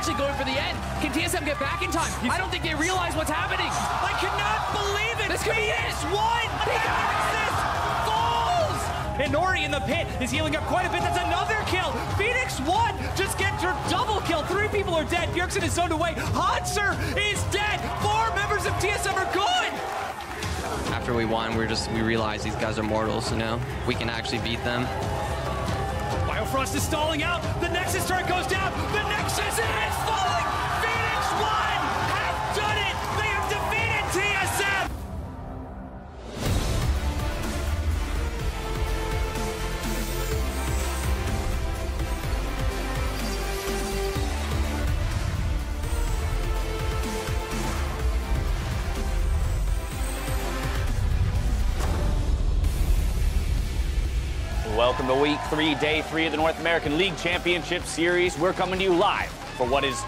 actually going for the end. Can TSM get back in time? I don't think they realize what's happening. I cannot believe it. This could be it. One. Falls. And Nori in the pit is healing up quite a bit. That's another kill. Phoenix 1 just gets her double kill. 3 people are dead. Bjergsen is zoned away. Hanser is dead. 4 members of TSM are gone. After we won, we realized these guys are mortals, you know? We can actually beat them. Biofrost is stalling out. The Nexus turret goes down. The Nexus is falling. Phoenix 1 has done it. They have defeated TSM. Welcome to Week 3, Day 3 of the North American League Championship Series. We're coming to you live for what is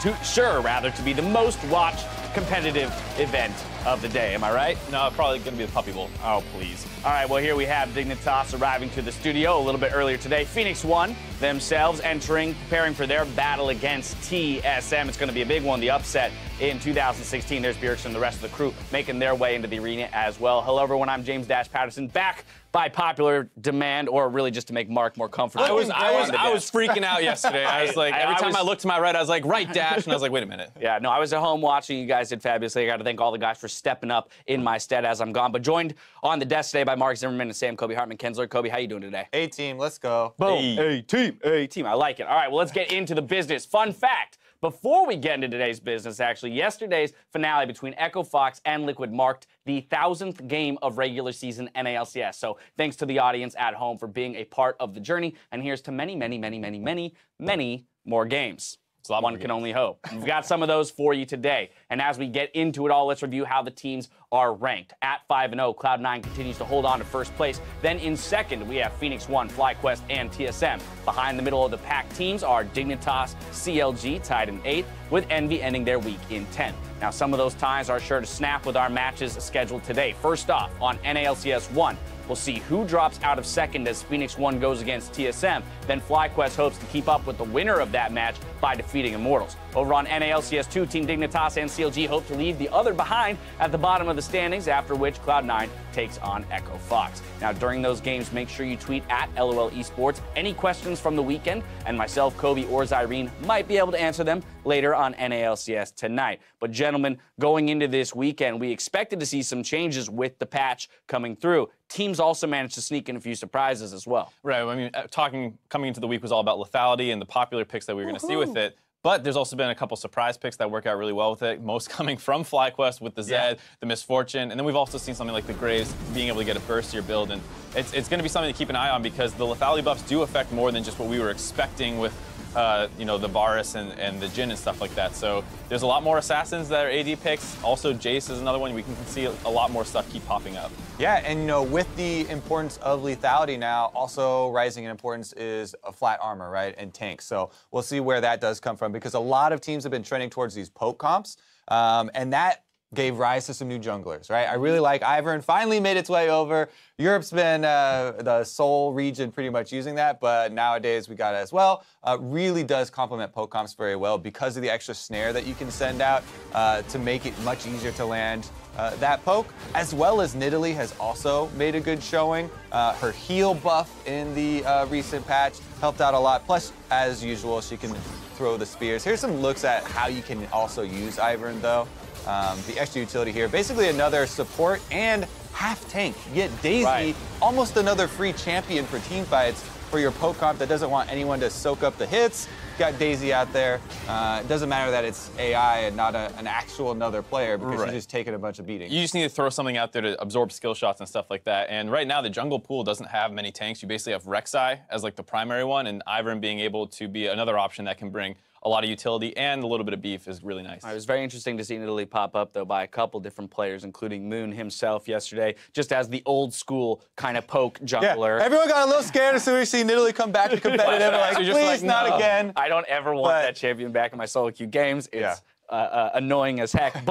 to be the most watched competitive event of the day. Am I right? No, probably going to be the Puppy Bowl. Oh, please. All right, well, here we have Dignitas arriving to the studio a little bit earlier today. Phoenix 1 themselves preparing for their battle against TSM. It's going to be a big one, the upset in 2016. There's Bjergsen and the rest of the crew making their way into the arena as well. Hello, everyone. I'm James Dash Patterson, back by popular demand, or really just to make Mark more comfortable. I was freaking out yesterday. I was like, every time I looked to my right, I was like, right, Dash, and I was like, wait a minute. Yeah, no, I was at home watching. You guys did fabulously. I got to thank all the guys for stepping up in my stead as I'm gone. But joined on the desk today by Mark Zimmerman and Sam Kobe Hartman-Kensler. Kobe, how you doing today? A-team, let's go. Boom. A-team. A-team. I like it. All right, well, let's get into the business. Fun fact. Before we get into today's business, actually, yesterday's finale between Echo Fox and Liquid marked the 1,000th game of regular season NALCS. So thanks to the audience at home for being a part of the journey. And here's to many, many, many, many, many, many more games. So one can only hope. We've got some of those for you today. And as we get into it all, let's review how the teams are ranked. At 5-0, Cloud9 continues to hold on to first place. Then in second, we have Phoenix 1, FlyQuest, and TSM. Behind the middle of the pack teams are Dignitas, CLG tied in 8th, with Envy ending their week in 10th. Now, some of those ties are sure to snap with our matches scheduled today. First off, on NALCS 1, we'll see who drops out of second as Phoenix 1 goes against TSM. Then FlyQuest hopes to keep up with the winner of that match by defeating Immortals. Over on NALCS 2, Team Dignitas and CLG hope to leave the other behind at the bottom of the standings, after which Cloud9 takes on Echo Fox. Now, during those games, make sure you tweet at LOL Esports any questions from the weekend, and myself, Kobe, or Zyrene might be able to answer them later on NALCS tonight. But gentlemen, going into this weekend, we expected to see some changes with the patch coming through. Teams also managed to sneak in a few surprises as well. Right. I mean, coming into the week was all about lethality and the popular picks that we were going to see with it. But there's also been a couple surprise picks that work out really well with it. Most coming from FlyQuest with the Zed, the Misfortune, and then we've also seen something like the Graves being able to get a burst to your build. And it's going to be something to keep an eye on, because the lethality buffs do affect more than just what we were expecting with you know, the Varus and the Jhin and stuff like that. So there's a lot more assassins that are AD picks. Also, Jace is another one. We can see a lot more stuff keep popping up. Yeah, and you know, with the importance of lethality now, also rising in importance is a flat armor, right, and tanks. So we'll see where that does come from, because a lot of teams have been trending towards these poke comps, and that gave rise to some new junglers, right? I really like Ivern. Finally made its way over. Europe's been the sole region pretty much using that, but nowadays we got it as well. Really does complement poke comps very well because of the extra snare that you can send out to make it much easier to land that poke, as well as Nidalee has also made a good showing. Her heal buff in the recent patch helped out a lot. Plus, as usual, she can throw the spears. Here's some looks at how you can also use Ivern, though. The extra utility here, basically another support and half tank. You get Daisy, almost another free champion for team fights for your poke comp that doesn't want anyone to soak up the hits. Got Daisy out there. It doesn't matter that it's AI and not an actual another player, because she's just taking a bunch of beatings. You just need to throw something out there to absorb skill shots and stuff like that. And right now, the jungle pool doesn't have many tanks. You basically have Rek'Sai as like the primary one, and Ivern being able to be another option that can bring a lot of utility and a little bit of beef is really nice. It was very interesting to see Nidalee pop up, though, by a couple different players, including Moon himself yesterday, just as the old school kind of poke jungler. Yeah, everyone got a little scared as soon as we see Nidalee come back to competitive. Like, please, not again. I don't ever want that champion back in my solo queue games. It's annoying as heck. But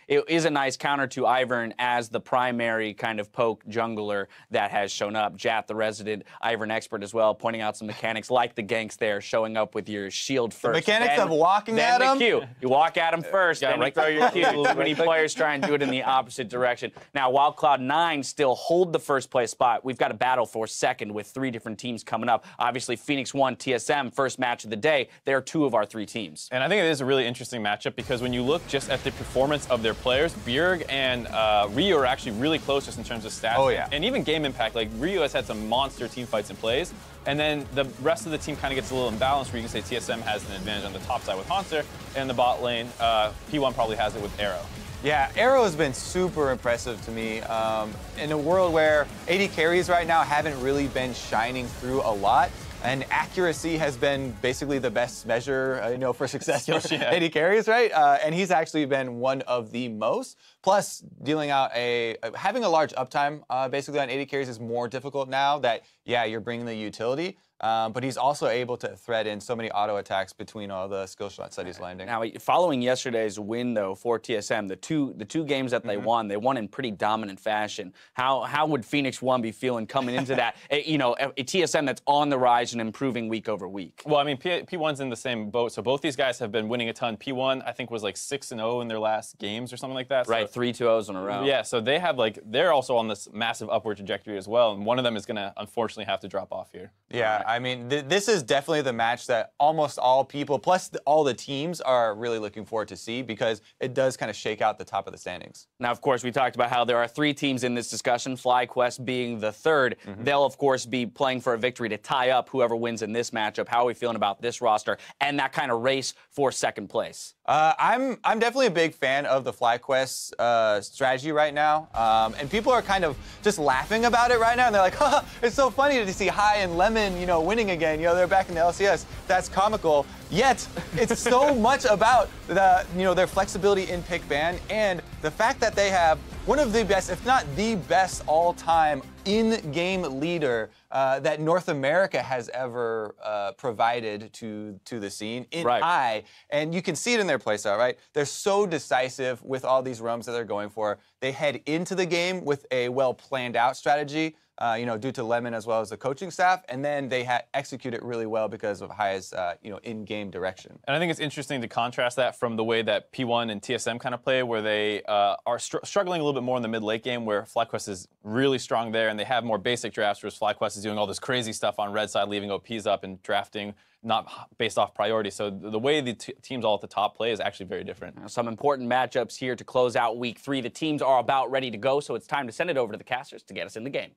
it is a nice counter to Ivern as the primary kind of poke jungler that has shown up. Jat, the resident Ivern expert as well, pointing out some mechanics like the ganks there, showing up with your shield first. The mechanics then, of walking then at the him? Q. You walk at him first, then you throw your Q. Too many players try and do it in the opposite direction. Now, while Cloud9 still hold the first place spot, we've got a battle for second with 3 different teams coming up. Obviously, Phoenix 1, TSM, first match of the day. They're 2 of our 3 teams. And I think it is a really interesting matchup because when you look just at the performance of their players, Bjerg and Ryu are actually really close just in terms of stats. Oh, yeah. And even game impact. Like, Ryu has had some monster team fights and plays. And then the rest of the team kind of gets a little imbalanced where you can say TSM has an advantage on the top side with Haunter, and the bot lane, P1 probably has it with Arrow. Yeah, Arrow has been super impressive to me. In a world where AD carries right now haven't really been shining through a lot, and accuracy has been basically the best measure, for success for AD carries, right? And he's actually been one of the most. Plus, dealing out having a large uptime basically on AD carries is more difficult now that, yeah, you're bringing the utility. But he's also able to thread in so many auto attacks between all the skill shots that he's landing. Now, following yesterday's win, though, for TSM, the two games that they won in pretty dominant fashion. How would Phoenix 1 be feeling coming into that? A TSM that's on the rise and improving week over week. Well, I mean, P1's in the same boat, so both these guys have been winning a ton. P1, I think, was like 6-0 in their last games or something like that. Right, 3 2-0s in a row. Yeah, so they have they're also on this massive upward trajectory as well, and one of them is going to unfortunately have to drop off here. Yeah, I mean, this is definitely the match that almost all people, plus all the teams, are really looking forward to see because it does kind of shake out the top of the standings. Now, of course, we talked about how there are 3 teams in this discussion, FlyQuest being the 3rd. They'll, of course, be playing for a victory to tie up whoever wins in this matchup. How are we feeling about this roster and that kind of race for second place? I'm definitely a big fan of the FlyQuest strategy right now, and people are kind of just laughing about it right now, and they're like, haha, it's so funny to see High and Lemon, winning again. They're back in the LCS. That's comical. Yet, it's so much about their flexibility in pick ban and the fact that they have one of the best, if not the best all-time in-game leader that North America has ever provided to the scene in High. And you can see it in their playstyle, right? They're so decisive with all these roams that they're going for. They head into the game with a well-planned-out strategy, due to Lemon as well as the coaching staff, and then they execute it really well because of High's, in-game direction. And I think it's interesting to contrast that from the way that P1 and TSM kind of play, where they are struggling a little bit more in the mid-late game, where FlyQuest is really strong there, and they have more basic drafts, whereas FlyQuest is doing all this crazy stuff on red side, leaving OPs up and drafting not based off priority. So the way the teams all at the top play is actually very different. Some important matchups here to close out week 3. The teams are about ready to go, so it's time to send it over to the casters to get us in the game.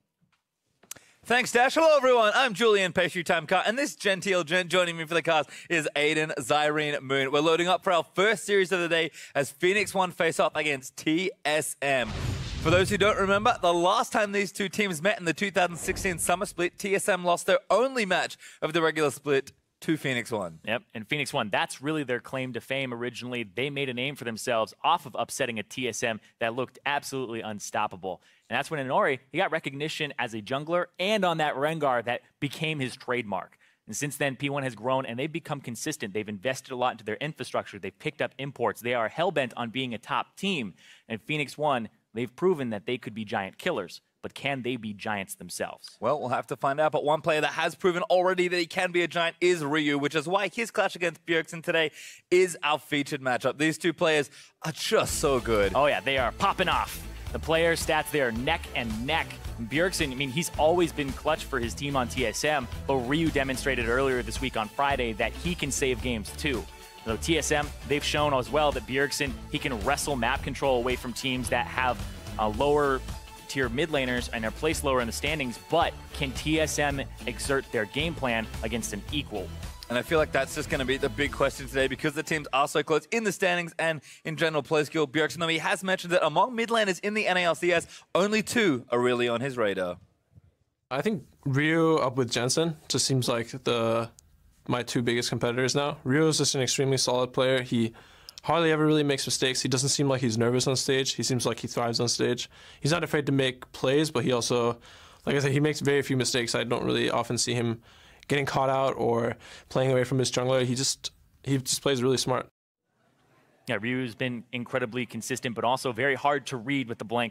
Thanks, Dash. Hello, everyone. I'm Julian Pastry Time Car, and this genteel gent joining me for the cast is Aiden Zyrene Moon. We're loading up for our first series of the day as Phoenix 1 face off against TSM. For those who don't remember, the last time these two teams met in the 2016 summer split, TSM lost their only match of the regular split to Phoenix 1. Yep, and Phoenix 1, that's really their claim to fame originally. They made a name for themselves off of upsetting a TSM that looked absolutely unstoppable. And that's when Inori, he got recognition as a jungler and on that Rengar that became his trademark. And since then, P1 has grown and they've become consistent. They've invested a lot into their infrastructure. They've picked up imports. They are hellbent on being a top team. And Phoenix 1, they've proven that they could be giant killers. But can they be giants themselves? Well, we'll have to find out. But one player that has proven already that he can be a giant is Ryu, which is why his clash against Bjergsen today is our featured matchup. These two players are just so good. Oh, yeah, they are popping off. The player stats, they are neck and neck. Bjergsen, I mean, he's always been clutch for his team on TSM, but Ryu demonstrated earlier this week on Friday that he can save games too. So TSM, they've shown as well that Bjergsen, he can wrestle map control away from teams that have lower tier mid laners and are placed lower in the standings, but can TSM exert their game plan against an equal? And I feel like that's just going to be the big question today because the teams are so close in the standings and in general play skill. Bjergsen, though, he has mentioned that among mid laners in the NALCS, only 2 are really on his radar. I think Ryu up with Jensen just seems like my 2 biggest competitors now. Ryu is just an extremely solid player. He hardly ever really makes mistakes. He doesn't seem like he's nervous on stage. He seems like he thrives on stage. He's not afraid to make plays, but he also, like I said, he makes very few mistakes. I don't really often see him getting caught out or playing away from his jungler. He just plays really smart. Yeah, Ryu's been incredibly consistent, but also very hard to read with the blank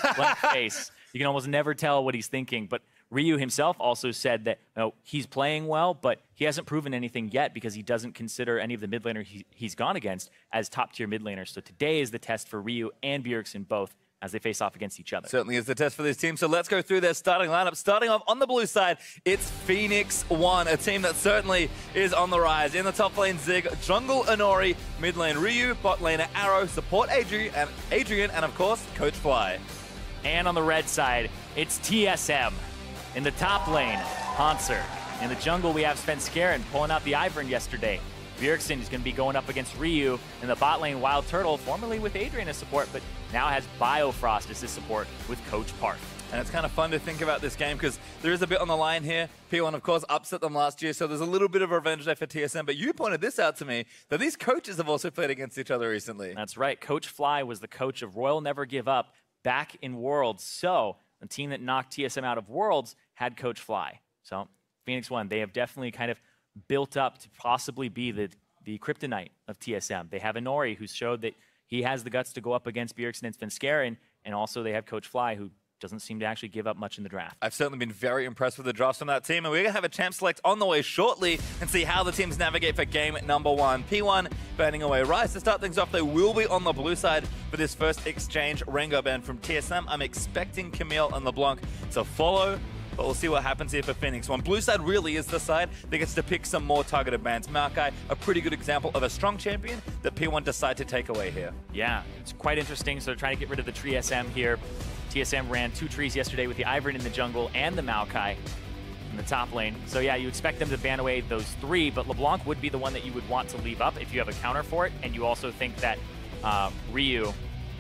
face. You can almost never tell what he's thinking. But Ryu himself also said that he's playing well, but he hasn't proven anything yet because he doesn't consider any of the mid laners he's gone against as top-tier mid laners. So today is the test for Ryu and Bjergsen both as they face off against each other. Certainly is the test for this team. So let's go through their starting lineup. Starting off on the blue side, it's Phoenix One, a team that certainly is on the rise. In the top lane, Zig, jungle Inori, mid lane Ryu, bot laner Arrow, support Adrian, and of course, Coach Fly. And on the red side, it's TSM. In the top lane, Hanser. In the jungle, we have Svenskeren pulling out the Ivern yesterday. Bjergsen is going to be going up against Ryu. In the bot lane, Wild Turtle, formerly with Adrian as support, but now has Biofrost as his support with Coach Park. And it's kind of fun to think about this game because there is a bit on the line here. P1, of course, upset them last year, so there's a little bit of revenge there for TSM. But you pointed this out to me, that these coaches have also played against each other recently. That's right. Coach Fly was the coach of Royal Never Give Up back in Worlds. So the team that knocked TSM out of Worlds had Coach Fly. So Phoenix One, they have definitely kind of built up to possibly be the kryptonite of TSM. They have Inori, who showed that he has the guts to go up against Bjergsen and Svenskeren, and also they have Coach Fly, who doesn't seem to actually give up much in the draft. I've certainly been very impressed with the drafts from that team, and we're going to have a champ select on the way shortly and see how the teams navigate for game number 1. P1 banning away Rise. To start things off, they will be on the blue side for this first exchange Rengar ban from TSM. I'm expecting Camille and LeBlanc to follow, but we'll see what happens here for Phoenix One. Blue side really is the side that gets to pick some more targeted bans. Maokai, a pretty good example of a strong champion that P1 decide to take away here. Yeah, it's quite interesting. So they're trying to get rid of the tree SM here. TSM ran 2 trees yesterday with the Ivern in the jungle and the Maokai in the top lane. So yeah, you expect them to ban away those 3, but LeBlanc would be the one that you would want to leave up if you have a counter for it, and you also think that Ryu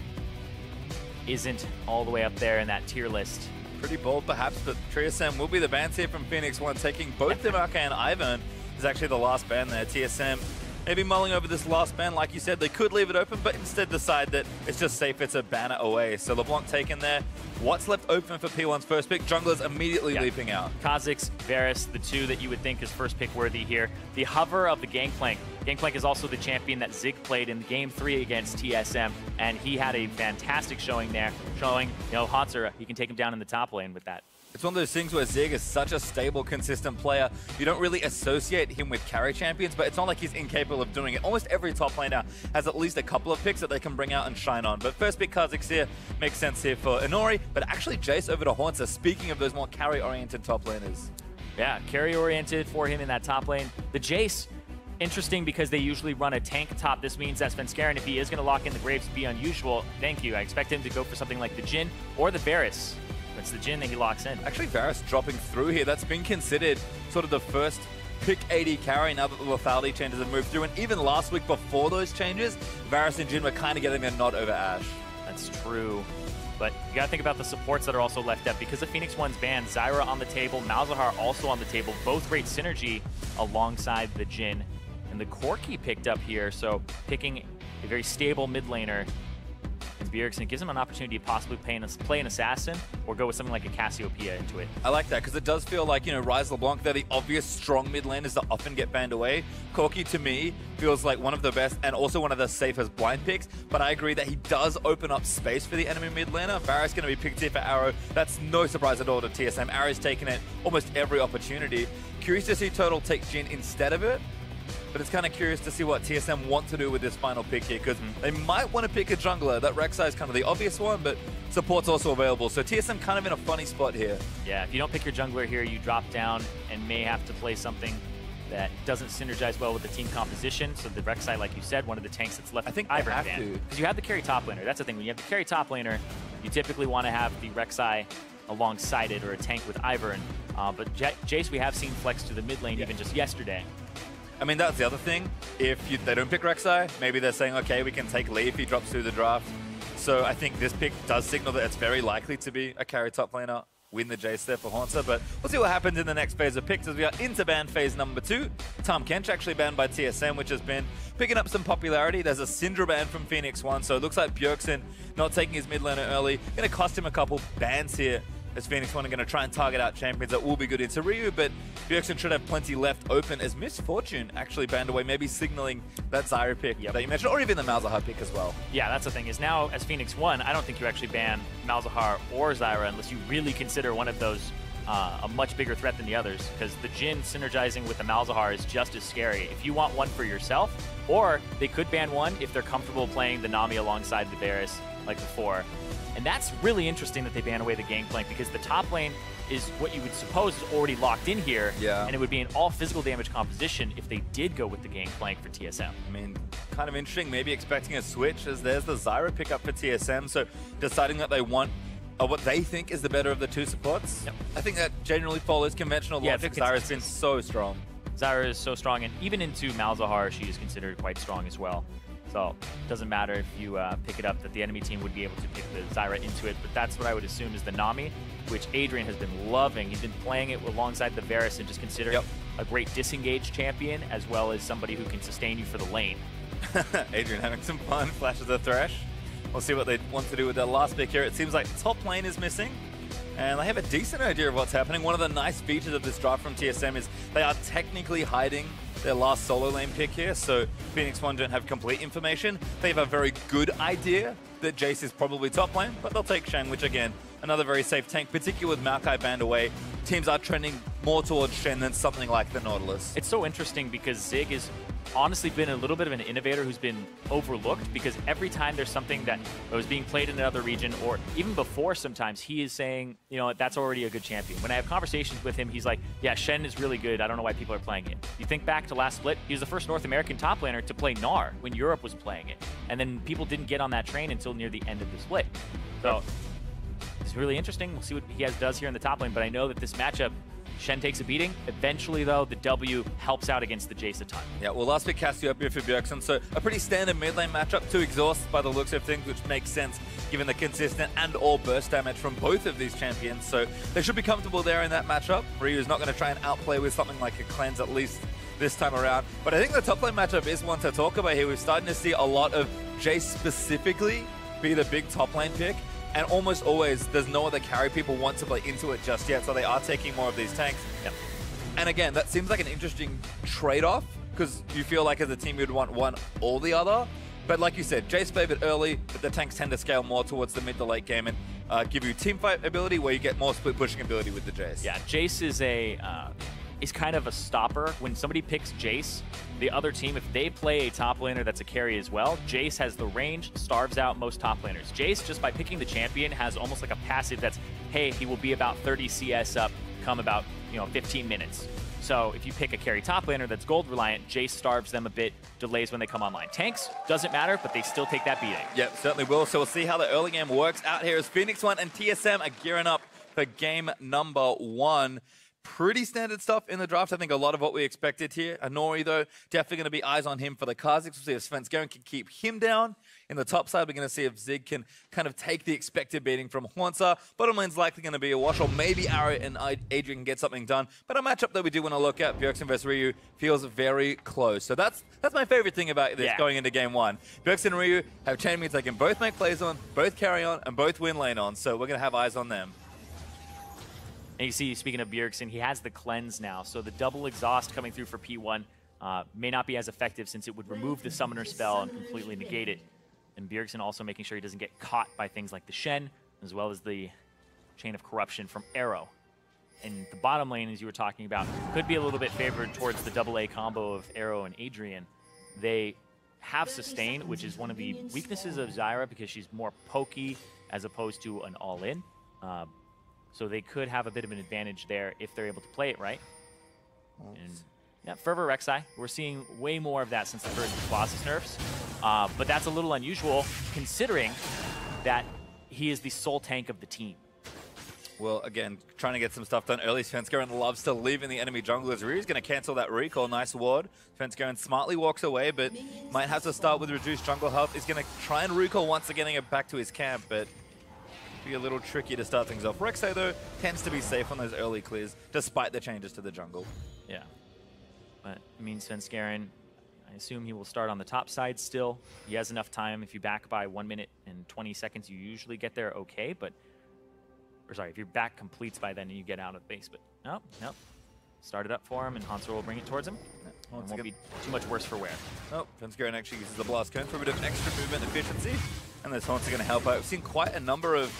isn't all the way up there in that tier list. Pretty bold, perhaps, but TSM will be the bans here from Phoenix One, taking both the Maokai and Ivern is actually the last ban there. TSM maybe mulling over this last ban. Like you said, they could leave it open, but instead decide that it's just safer to ban it away. So LeBlanc taken there. What's left open for P1's first pick? Junglers immediately leaping out. Kha'Zix, Varus, the 2 that you would think is first pick worthy here. The hover of the Gangplank. Gangplank is also the champion that Zig played in Game 3 against TSM, and he had a fantastic showing there, showing, Hanser, he can take him down in the top lane with that. It's one of those things where Zig is such a stable, consistent player. You don't really associate him with carry champions, but it's not like he's incapable of doing it. Almost every top laner has at least a couple of picks that they can bring out and shine on. But first pick Kha'Zix here makes sense here for Inori, but actually Jace over to Haunter, speaking of those more carry-oriented top laners. Yeah, carry-oriented for him in that top lane. The Jace, interesting because they usually run a tank top. This means that Svenskeren, if he is going to lock in the Graves, be unusual. Thank you. I expect him to go for something like the Jhin or the Varus. It's the Jhin that he locks in. Actually, Varus dropping through here. That's been considered sort of the first pick AD carry now that the lethality changes have moved through. And even last week before those changes, Varus and Jhin were kind of getting a nod over Ashe. That's true. But you got to think about the supports that are also left up. Because of Phoenix One's ban, Zyra on the table, Malzahar also on the table. Both great synergy alongside the Jhin. And the Corki picked up here, so picking a very stable mid laner. And Bjergsen gives him an opportunity to possibly play an assassin or go with something like a Cassiopeia into it. I like that because it does feel like, Rise LeBlanc, they're the obvious strong mid laners that often get banned away. Corki, to me, feels like one of the best and also one of the safest blind picks, but I agree that he does open up space for the enemy mid laner. Varus going to be picked here for Arrow. That's no surprise at all to TSM. Arrow's taken it almost every opportunity. Curious to see Turtle take Jhin instead of it. But it's kind of curious to see what TSM want to do with this final pick here, because they might want to pick a jungler. That Rek'Sai is kind of the obvious one, but support's also available. So TSM kind of in a funny spot here. Yeah, if you don't pick your jungler here, you drop down and may have to play something that doesn't synergize well with the team composition. So the Rek'Sai, like you said, one of the tanks that's left. I think they have to. Because you have the carry top laner. That's the thing. When you have the carry top laner, you typically want to have the Rek'Sai alongside it or a tank with Ivern. But Jace, we have seen flex to the mid lane even just yesterday. I mean, that's the other thing. If they don't pick Rek'Sai, maybe they're saying, okay, we can take Lee if he drops through the draft. So I think this pick does signal that it's very likely to be a carry top laner. Win the Jace there for Haunter, but we'll see what happens in the next phase of picks as we are into ban phase number 2. Tahm Kench actually banned by TSM, which has been picking up some popularity. There's a Syndra ban from Phoenix One, so it looks like Bjergsen not taking his mid laner early. Going to cost him a couple bans here as Phoenix One are going to try and target out champions that will be good into Ryu, but Bjergsen should have plenty left open as Misfortune actually banned away, maybe signaling that Zyra pick that you mentioned, or even the Malzahar pick as well. Yeah, that's the thing, is now as Phoenix One, I don't think you actually ban Malzahar or Zyra unless you really consider one of those a much bigger threat than the others, because the Jhin synergizing with the Malzahar is just as scary. If you want one for yourself, or they could ban one if they're comfortable playing the Nami alongside the Varus like before. And that's really interesting that they ban away the Gangplank, because the top lane is what you would suppose is already locked in here, and it would be an all physical damage composition if they did go with the Gangplank for TSM. I mean, kind of interesting, maybe expecting a switch, as there's the Zyra pickup for TSM, so deciding that they want what they think is the better of the two supports. I think that generally follows conventional logic. Zyra's been so strong. Zyra is so strong, and even into Malzahar, she is considered quite strong as well. So it doesn't matter if you pick it up, that the enemy team would be able to pick the Zyra into it, but that's what I would assume is the Nami, which Adrian has been loving. He's been playing it alongside the Varus and just considered a great disengage champion, as well as somebody who can sustain you for the lane. Adrian having some fun, flashes a Thresh. We'll see what they want to do with their last pick here. It seems like top lane is missing, and they have a decent idea of what's happening. One of the nice features of this draft from TSM is they are technically hiding their last solo lane pick here, so Phoenix One don't have complete information. They have a very good idea that Jace is probably top lane, but they'll take Shen, which again, another very safe tank, particularly with Maokai banned away. Teams are trending more towards Shen than something like the Nautilus. It's so interesting because Zig has honestly been a little bit of an innovator who's been overlooked, because every time there's something that was being played in another region, or even before sometimes, he is saying, you know, that's already a good champion. When I have conversations with him, he's like, yeah, Shen is really good. I don't know why people are playing it. You think back to last split, he was the first North American top laner to play Gnar when Europe was playing it. And then people didn't get on that train until near the end of the split. So it's really interesting. We'll see what he does here in the top lane, but I know that this matchup, Shen takes a beating. Eventually, though, the W helps out against the Jace a ton. Yeah, well, last pick Cassiopeia for Bjergsen, so a pretty standard mid lane matchup to exhaust by the looks of things, which makes sense given the consistent and or burst damage from both of these champions. So they should be comfortable there in that matchup. Ryu's not going to try and outplay with something like a cleanse, at least this time around. But I think the top lane matchup is one to talk about here. We're starting to see a lot of Jace specifically be the big top lane pick. And almost always, there's no other carry people want to play into it just yet, so they are taking more of these tanks. And again, that seems like an interesting trade-off, because you feel like as a team you'd want one or the other. But like you said, Jace favored early, but the tanks tend to scale more towards the mid to late game and give you team fight ability where you get more split pushing ability with the Jace. Yeah, Jace is kind of a stopper. When somebody picks Jace, the other team, if they play a top laner that's a carry as well, Jace has the range, starves out most top laners. Jace, just by picking the champion, has almost like a passive that's, hey, he will be about 30 CS up, come about 15 minutes. So if you pick a carry top laner that's gold reliant, Jace starves them a bit, delays when they come online. Tanks, doesn't matter, but they still take that beating. Yep, certainly will. So we'll see how the early game works out here as Phoenix One and TSM are gearing up for game number 1. Pretty standard stuff in the draft. I think a lot of what we expected here. Anori, though, definitely going to be eyes on him for the Kha'Zix. We'll see if Svenskeren can keep him down. In the top side, we're going to see if Zig can kind of take the expected beating from Hwanta. Bottom lane's likely going to be a wash, or maybe Arrow and Adrian can get something done. But a matchup that we do want to look at, Bjergsen versus Ryu, feels very close. So that's my favorite thing about this going into game 1. Bjergsen and Ryu have champions they can both make plays on, both carry on, and both win lane on. So we're going to have eyes on them. And you see, speaking of Bjergsen, he has the cleanse now, so the double exhaust coming through for P1 may not be as effective, since it would remove the summoner spell and completely negate it. And Bjergsen also making sure he doesn't get caught by things like the Shen, as well as the Chain of Corruption from Arrow. And the bottom lane, as you were talking about, could be a little bit favored towards the AA combo of Arrow and Adrian. They have sustain, which is one of the weaknesses of Zyra, because she's more pokey as opposed to an all-in. So they could have a bit of an advantage there if they're able to play it right. And yeah, Fervor Rek'Sai, we're seeing way more of that since the first Colossus nerfs. But that's a little unusual, considering that he is the sole tank of the team. Well, again, trying to get some stuff done early. Svenskeren loves to live in the enemy jungle as Ryu's going to cancel that recall. Nice ward. Svenskeren smartly walks away, but might have to start with reduced jungle health. He's going to try and recall once again and get back to his camp, but be a little tricky to start things off. Rek'Sai, though, tends to be safe on those early clears, despite the changes to the jungle. Yeah. But, I mean, Svenskeren, I assume he will start on the top side still. He has enough time. If you back by 1 minute and 20 seconds, you usually get there okay, but or sorry, if your back completes by then and you get out of base. But nope. Start it up for him, and Hanser will bring it towards him. It won't be too much worse for wear. Oh, Fensgaren actually uses the blast cone for a bit of extra movement efficiency, and this Hanser going to help out. We've seen quite a number of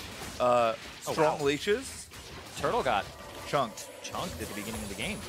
strong leashes. Turtle got Chunked chunked at the beginning of the game.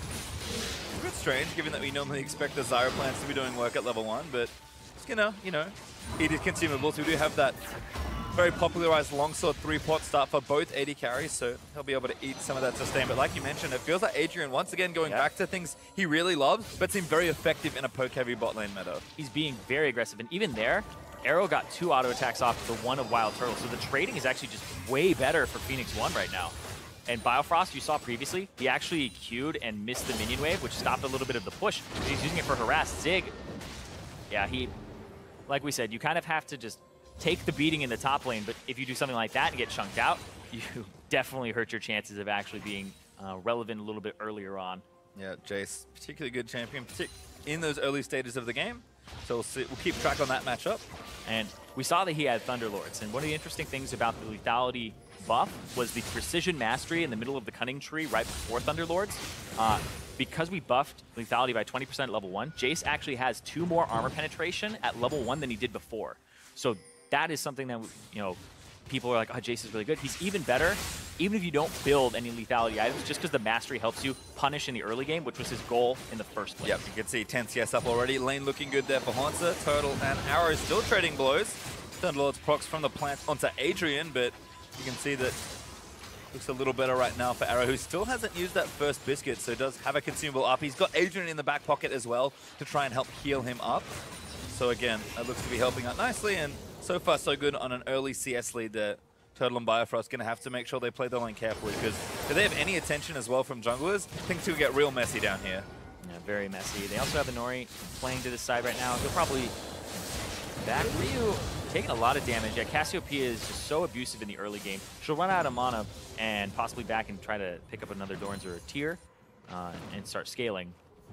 It's a bit strange, given that we normally expect the Zyra plants to be doing work at level 1, but it's gonna, eat his consumables. We do have that very popularized longsword 3-pot start for both AD carries, so he'll be able to eat some of that sustain. But like you mentioned, it feels like Adrian, once again, going back to things he really loves, but seemed very effective in a poke-heavy bot lane meta. He's being very aggressive, and even there, Arrow got 2 auto attacks off the 1 of Wild Turtle, so the trading is actually just way better for Phoenix 1 right now. And Biofrost, you saw previously, he actually Q'd and missed the minion wave, which stopped a little bit of the push. He's using it for harass. Zig, yeah, like we said, you kind of have to just take the beating in the top lane, but if you do something like that and get chunked out, you definitely hurt your chances of actually being relevant a little bit earlier on. Yeah, Jace, particularly good champion in those early stages of the game. So we'll keep track on that matchup. And we saw that he had Thunderlords, and one of the interesting things about the lethality buff was the precision mastery in the middle of the cunning tree right before Thunderlords. Because we buffed lethality by 20% at level 1, Jace actually has 2 more armor penetration at level 1 than he did before. So that is something that, people are like, oh, Jace is really good. He's even better, even if you don't build any lethality items, just because the mastery helps you punish in the early game, which was his goal in the first place. Yep, you can see 10 CS up already. Lane looking good there for Hanser. Turtle and Arrow still trading blows. Thunderlord's procs from the plant onto Adrian, but you can see that looks a little better right now for Arrow, who still hasn't used that first biscuit, so does have a consumable up. He's got Adrian in the back pocket as well to try and help heal him up. So again, that looks to be helping out nicely, and so far so good on an early CS lead there. Turtle and Biofrost going to have to make sure they play the lane carefully, because if they have any attention as well from junglers, things will get real messy down here. Yeah, very messy. They also have Inori playing to this side right now. He'll probably back Ryu. Taking a lot of damage. Yeah, Cassiopeia is just so abusive in the early game. She'll run out of mana and possibly back and try to pick up another Dorns or a tier and start scaling.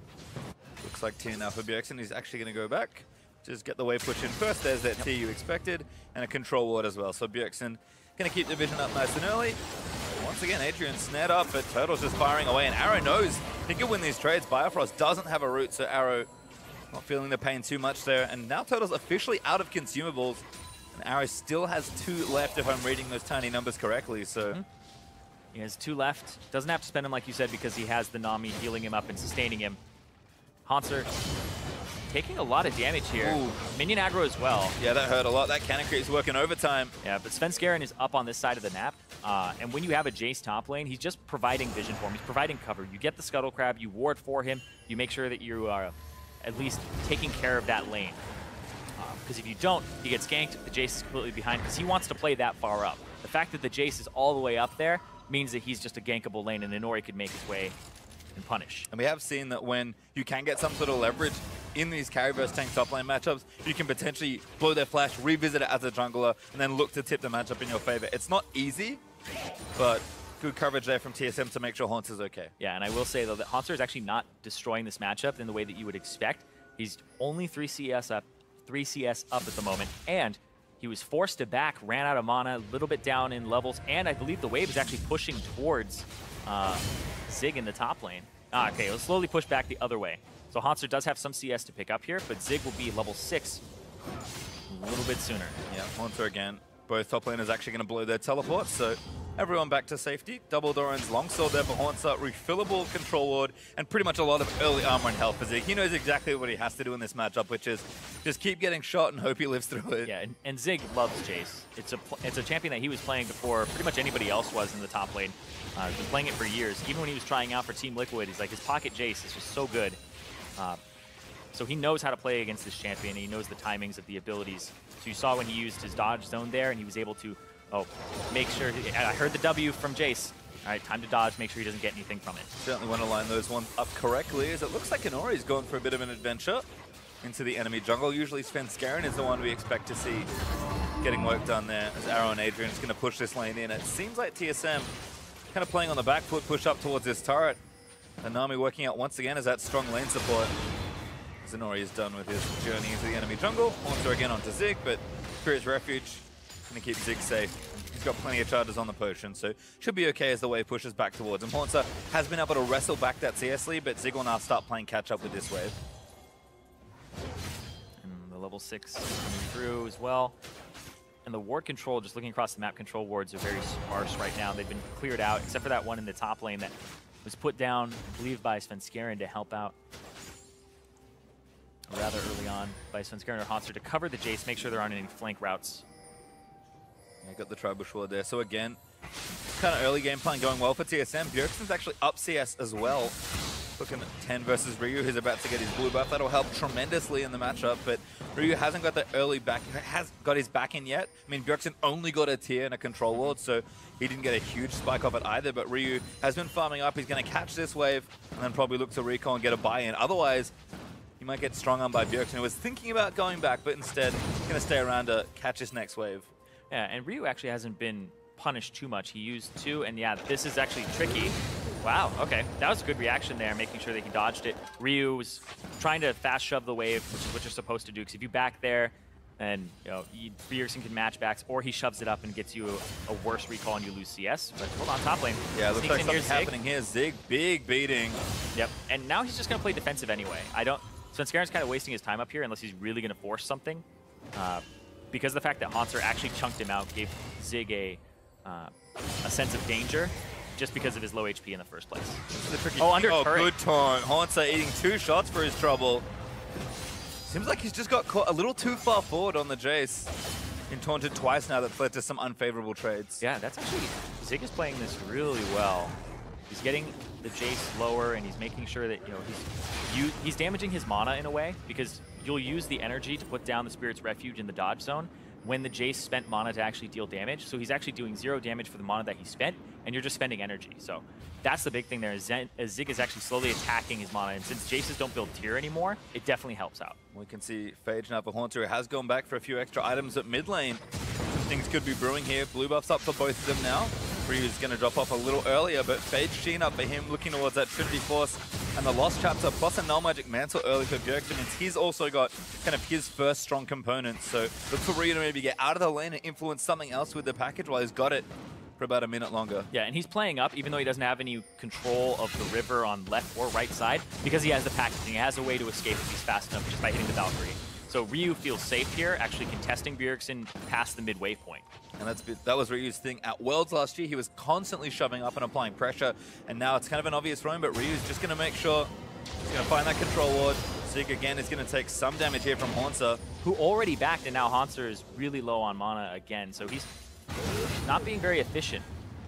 Looks like tier now for Bjergsen. He's actually going to go back. Just get the wave push in first. There's that tier you expected. And a control ward as well. So Bjergsen going to keep the vision up nice and early. Once again, Adrian snared up, but Turtle's just firing away. And Arrow knows he can win these trades. Biofrost doesn't have a root, so Arrow not feeling the pain too much there. And now Turtle's officially out of consumables. And Arrow still has 2 left, if I'm reading those tiny numbers correctly. So he has 2 left. Doesn't have to spend them, like you said, because he has the Nami healing him up and sustaining him. Hanser taking a lot of damage here. Ooh. Minion aggro as well. Yeah, that hurt a lot. That cannon creep is working overtime. Yeah, but Svenskeren is up on this side of the map. And when you have a Jace top lane, he's just providing vision for him. He's providing cover. You get the Scuttle Crab, you ward for him, you make sure that you are at least taking care of that lane. Because if you don't, he gets ganked, the Jace is completely behind because he wants to play that far up. The fact that the Jace is all the way up there means that he's just a gankable lane and Inori could make his way and punish. And we have seen that when you can get some sort of leverage in these carry versus tank top lane matchups, you can potentially blow their flash, revisit it as a jungler, and then look to tip the matchup in your favor. It's not easy, but good coverage there from TSM to make sure Hanser's okay. Yeah, and I will say, though, that Hanser is actually not destroying this matchup in the way that you would expect. He's only 3 CS up at the moment, and he was forced to back, ran out of mana, a little bit down in levels, and I believe the wave is actually pushing towards Zig in the top lane. Okay, it'll slowly push back the other way. So Hanser does have some CS to pick up here, but Zig will be level 6 a little bit sooner. Yeah, Hanser again. Both top laners actually going to blow their teleports, so everyone back to safety. Double Doran's longsword there for Hanser, refillable control ward, and pretty much a lot of early armor and health for Zig. He knows exactly what he has to do in this matchup, which is just keep getting shot and hope he lives through it. Yeah, and Zig loves Jace. It's a champion that he was playing before pretty much anybody else was in the top lane. He's been playing it for years. Even when he was trying out for Team Liquid, he's like, his pocket Jace is just so good. So he knows how to play against this champion, and he knows the timings of the abilities. So you saw when he used his dodge zone there, and he was able to, make sure, I heard the W from Jace. All right, time to dodge, make sure he doesn't get anything from it. Certainly want to line those ones up correctly, as it looks like Inori's going for a bit of an adventure into the enemy jungle. Usually Svenskeren is the one we expect to see getting work done there, as Arrow and Adrian is going to push this lane in. It seems like TSM kind of playing on the back foot, push up towards this turret. And Nami working out once again as that strong lane support. Inori is done with his journey into the enemy jungle. Hanser again onto Zig, but Spirit's Refuge Gonna keep Zig safe. He's got plenty of charges on the potion, so should be okay as the wave pushes back towards him. Hauntzer has been able to wrestle back that CS lead, but Zig will now start playing catch up with this wave. And the level 6 coming through as well. And the ward control, just looking across the map, control wards are very sparse right now. They've been cleared out, except for that one in the top lane that was put down, I believe, by Svenskeren to help out rather early on by Svenskeren or Hauntzer to cover the Jace, make sure there aren't any flank routes. Yeah, got the Tribush ward there. So again, kind of early game plan going well for TSM. Bjergsen's actually up CS as well. Looking at 10 versus Ryu, who's about to get his blue buff. That'll help tremendously in the matchup, but Ryu hasn't got the early back, has got his back in yet. I mean, Bjergsen only got a tier and a control ward, so he didn't get a huge spike off it either, but Ryu has been farming up. He's going to catch this wave and then probably look to recall and get a buy-in. Otherwise, he might get strong on by Bjergsen, who was thinking about going back, but instead going to stay around to catch this next wave. Yeah, and Ryu actually hasn't been punished too much. He used 2, and yeah, this is actually tricky. Wow, okay. That was a good reaction there, making sure that he dodged it. Ryu was trying to fast shove the wave, which is what you're supposed to do, because if you back there, then Bjergsen can match backs, or he shoves it up and gets you a worse recall and you lose CS. But hold on, top lane. Yeah, looks like something's happening here. Zig, big beating. Yep, and now he's just going to play defensive anyway. Svenskaren's kind of wasting his time up here unless he's really going to force something. Because of the fact that Hauntzer actually chunked him out, gave Zig a sense of danger, just because of his low HP in the first place. Oh, under turret. Good time. Hauntzer eating 2 shots for his trouble. Seems like he's just got caught a little too far forward on the Jace. Been taunted twice now, that's led to some unfavorable trades. Yeah, that's actually, Zig is playing this really well. He's getting the Jace lower, and he's making sure that he's damaging his mana in a way, because you'll use the energy to put down the Spirit's Refuge in the dodge zone when the Jace spent mana to actually deal damage. So he's actually doing 0 damage for the mana that he spent, and you're just spending energy. So that's the big thing there. Zig is actually slowly attacking his mana, and since Jaces don't build tier anymore, it definitely helps out. We can see Phage now for Hauntzer, who has gone back for a few extra items at mid lane. Some things could be brewing here. Blue buffs up for both of them now. Ryu's going to drop off a little earlier, but Phage Sheen up for him, looking towards that Trinity Force and the Lost Chapter, plus a Null Magic Mantle early for Bjergsen. And he's also got kind of his first strong component, so look for Ryu to maybe get out of the lane and influence something else with the package while he's got it for about a minute longer. Yeah, and he's playing up, even though he doesn't have any control of the river on left or right side, because he has the packaging. He has a way to escape if he's fast enough just by hitting the Valkyrie. So Ryu feels safe here, actually contesting Bjergsen past the midway point. And that was Ryu's thing at Worlds last year. He was constantly shoving up and applying pressure, and now it's kind of an obvious roam, but Ryu's just going to make sure he's going to find that control ward. Zig again is going to take some damage here from Hauntzer, who already backed, and now Hauntzer is really low on mana again, so he's not being very efficient.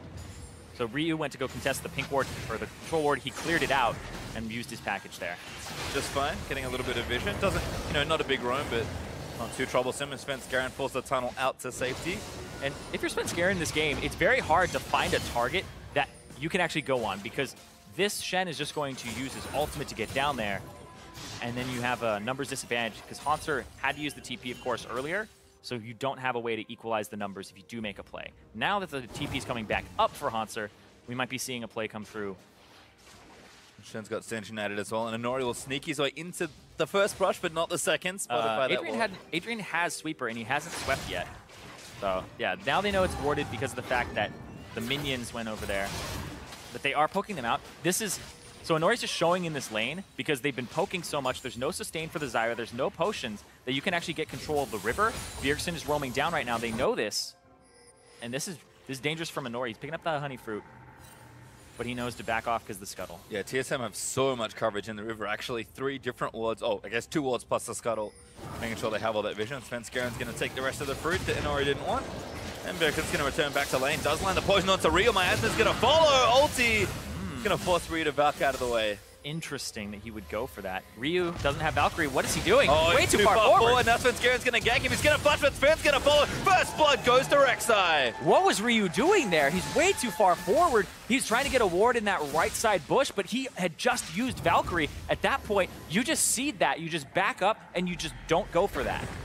So Ryu went to go contest the pink ward, or the control ward. He cleared it out and used his package there. Just fine, getting a little bit of vision. Doesn't, not a big roam, but not too troublesome. And Svenskeren forced the tunnel out to safety. And if you're Svenskeren in this game, it's very hard to find a target that you can actually go on, because this Shen is just going to use his ultimate to get down there, and then you have a numbers disadvantage, because Hauntzer had to use the TP, of course, earlier, so you don't have a way to equalize the numbers if you do make a play. Now that the TP is coming back up for Hauntzer, we might be seeing a play come through. Shen's got Stench United as well, and Inori will sneak his way into the first brush, but not the second. Adrian has Sweeper, and he hasn't swept yet. So, yeah, now they know it's warded because of the fact that the minions went over there. But they are poking them out. So Inori's just showing in this lane because they've been poking so much. There's no sustain for the Zyra. There's no potions that you can actually get control of the river. Bjergsen is roaming down right now. They know this. And this is dangerous for Inori. He's picking up the honey fruit, but he knows to back off because of the scuttle. Yeah, TSM have so much coverage in the river. Actually, 3 different wards. Oh, I guess 2 wards plus the scuttle. Making sure they have all that vision. Svenskeren's going to take the rest of the fruit that Inori didn't want. And Bjergsen's going to return back to lane. Does land the poison onto Ryu. Miasma's going to follow. Ulti. Going to force Ryu to Valk out of the way. Interesting that he would go for that. Ryu doesn't have Valkyrie. What is he doing? Oh, way too far forward. Now Svenskeren's going to gank him. He's going to flash, but Sven's going to follow. First blood goes to Rek'Sai. What was Ryu doing there? He's way too far forward. He's trying to get a ward in that right side bush, but he had just used Valkyrie. At that point, you just seed that. You just back up, and you just don't go for that.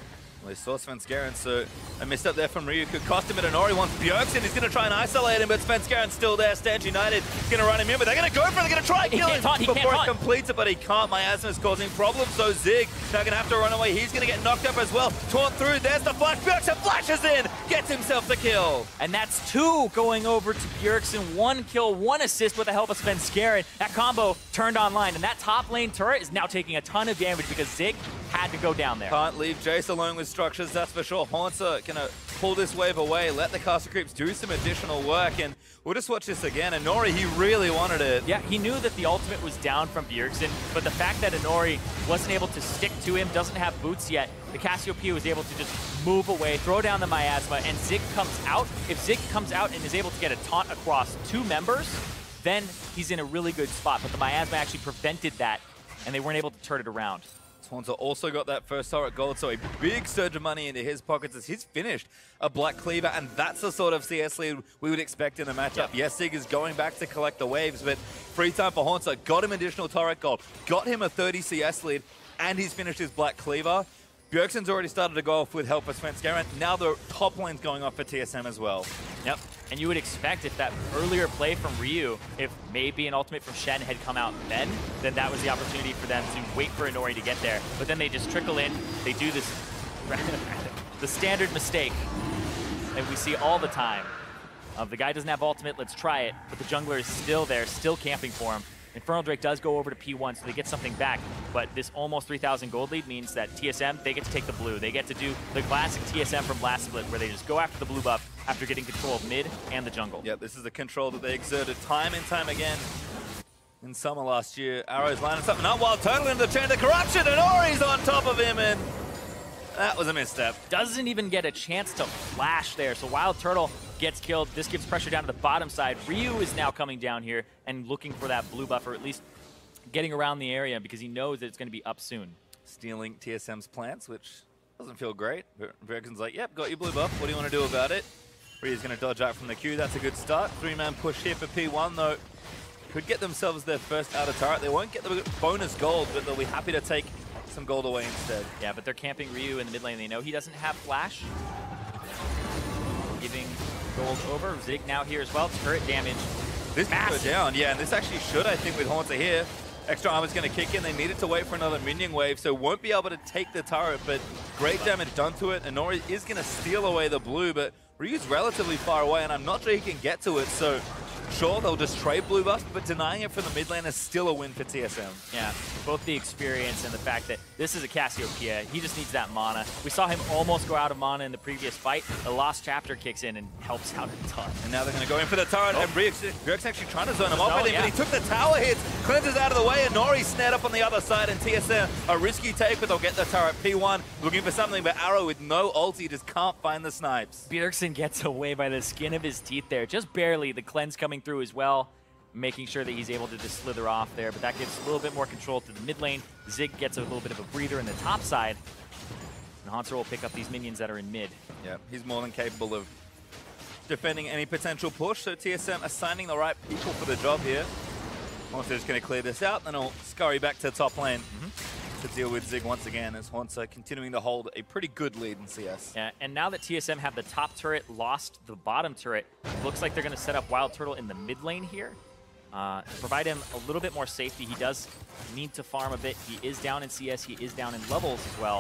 Well, they saw Svenskeren, so a misstep there from Ryu could cost him at Inori. Once Bjergsen is going to try and isolate him, but Svenskeren's still there. Stand United is going to run him in, but they're going to go for it. They're going to try and kill him before he completes it, but he can't. Miasma's causing problems, so Zig now going to have to run away. He's going to get knocked up as well. Torn through, there's the flash. Bjergsen flashes in, gets himself the kill. And that's 2 going over to Bjergsen. 1 kill, 1 assist with the help of Svenskeren. That combo turned online, and that top lane turret is now taking a ton of damage because Zig had to go down there. Can't leave Jace alone with structures, that's for sure. Haunter gonna pull this wave away, let the caster creeps do some additional work, and we'll just watch this again. Inori, he really wanted it. Yeah, he knew that the ultimate was down from Bjergsen, but the fact that Inori wasn't able to stick to him, doesn't have boots yet, the Cassiopeia was able to just move away, throw down the Miasma, and Zig comes out. If Zig comes out and is able to get a taunt across 2 members, then he's in a really good spot. But the Miasma actually prevented that, and they weren't able to turn it around. Haunter also got that first turret gold, so a big surge of money into his pockets as he's finished a Black Cleaver, and that's the sort of CS lead we would expect in a matchup. Yep. Yes, Zig is going back to collect the waves, but free time for Haunter, got him additional turret gold, got him a 30 CS lead, and he's finished his Black Cleaver. Bjergsen's already started to go off with help of Svenskeren. Now the top lane's going off for TSM as well. Yep, and you would expect if that earlier play from Ryu, if maybe an ultimate from Shen had come out then that was the opportunity for them to wait for Inori to get there. But then they just trickle in, they do this, the standard mistake that we see all the time of the guy doesn't have ultimate, let's try it, but the jungler is still there, still camping for him. Infernal Drake does go over to P1, so they get something back, but this almost 3,000 gold lead means that TSM, they get to take the blue. They get to do the classic TSM from last split, where they just go after the blue buff after getting control of mid and the jungle. Yep, this is the control that they exerted time and time again in summer last year. Arrow's lining something up while Turtle into the chain of corruption, and Ori's on top of him, and that was a misstep. Doesn't even get a chance to flash there, so Wild Turtle gets killed. This gives pressure down to the bottom side. Ryu is now coming down here and looking for that blue buff, or at least getting around the area because he knows that it's going to be up soon. Stealing TSM's plants, which doesn't feel great. Bjergsen's like, yep, got your blue buff. What do you want to do about it? Ryu's going to dodge out from the queue. That's a good start. 3-man push here for P1, though. Could get themselves their first outer turret. They won't get the bonus gold, but they'll be happy to take some gold away instead. Yeah, but they're camping Ryu in the mid lane. They know he doesn't have flash. Giving gold over. Zig now here as well. Turret damage. This can go down. Yeah, and this actually should, I think, with Haunter here. Extra armor's going to kick in. They needed to wait for another minion wave, so won't be able to take the turret, but great damage done to it. Inori is going to steal away the blue, but Ryu's relatively far away, and I'm not sure he can get to it, so sure, they'll just trade blue buff, but denying it from the mid lane is still a win for TSM. Yeah, both the experience and the fact that this is a Cassiopeia. He just needs that mana. We saw him almost go out of mana in the previous fight. The Lost Chapter kicks in and helps out a ton. And now they're going to go in for the turret, and Bjergsen's actually trying to zone him off with him, but he took the tower hits, cleanses out of the way, and Nori snared up on the other side, and TSM, a risky take, but they'll get the turret. P1 looking for something, but Arrow with no ulti just can't find the snipes. Bjergsen gets away by the skin of his teeth there, just barely. The cleanse coming through as well, making sure that he's able to just slither off there, but that gives a little bit more control to the mid lane. Zig gets a little bit of a breather in the top side, and Haunter will pick up these minions that are in mid. Yeah, he's more than capable of defending any potential push, so TSM assigning the right people for the job here. Haunter's going to clear this out, then he'll scurry back to top lane to deal with Zig once again, as Haunter continuing to hold a pretty good lead in CS. Yeah, and now that TSM have the top turret, lost the bottom turret, looks like they're going to set up Wild Turtle in the mid lane here. Provide him a little bit more safety. He does need to farm a bit. He is down in CS. He is down in levels as well.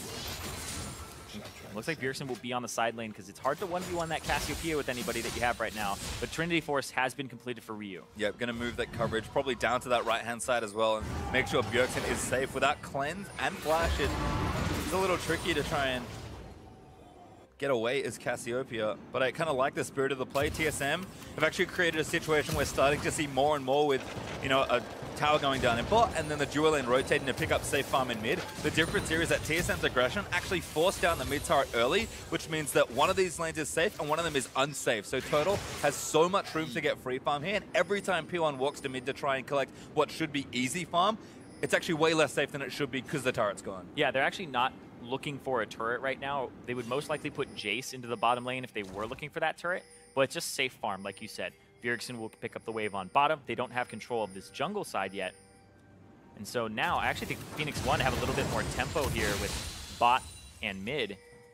Looks like Bjergsen will be on the side lane because it's hard to 1v1 that Cassiopeia with anybody that you have right now. But Trinity Force has been completed for Ryu. Yeah, going to move that coverage probably down to that right-hand side as well and make sure Bjergsen is safe. Without cleanse and flash, it's a little tricky to try and get away as Cassiopeia, but I kind of like the spirit of the play. TSM have actually created a situation where starting to see more and more with, you know, a tower going down in bot and then the dual lane rotating to pick up safe farm in mid. The difference here is that TSM's aggression actually forced down the mid turret early, which means that one of these lanes is safe and one of them is unsafe. So Turtle has so much room to get free farm here, and every time P1 walks to mid to try and collect what should be easy farm, it's actually way less safe than it should be because the turret's gone. Yeah, they're actually not looking for a turret right now. They would most likely put Jace into the bottom lane if they were looking for that turret, but it's just safe farm, like you said. Bjergsen will pick up the wave on bottom. They don't have control of this jungle side yet. And so now, I actually think Phoenix 1 have a little bit more tempo here with bot and mid.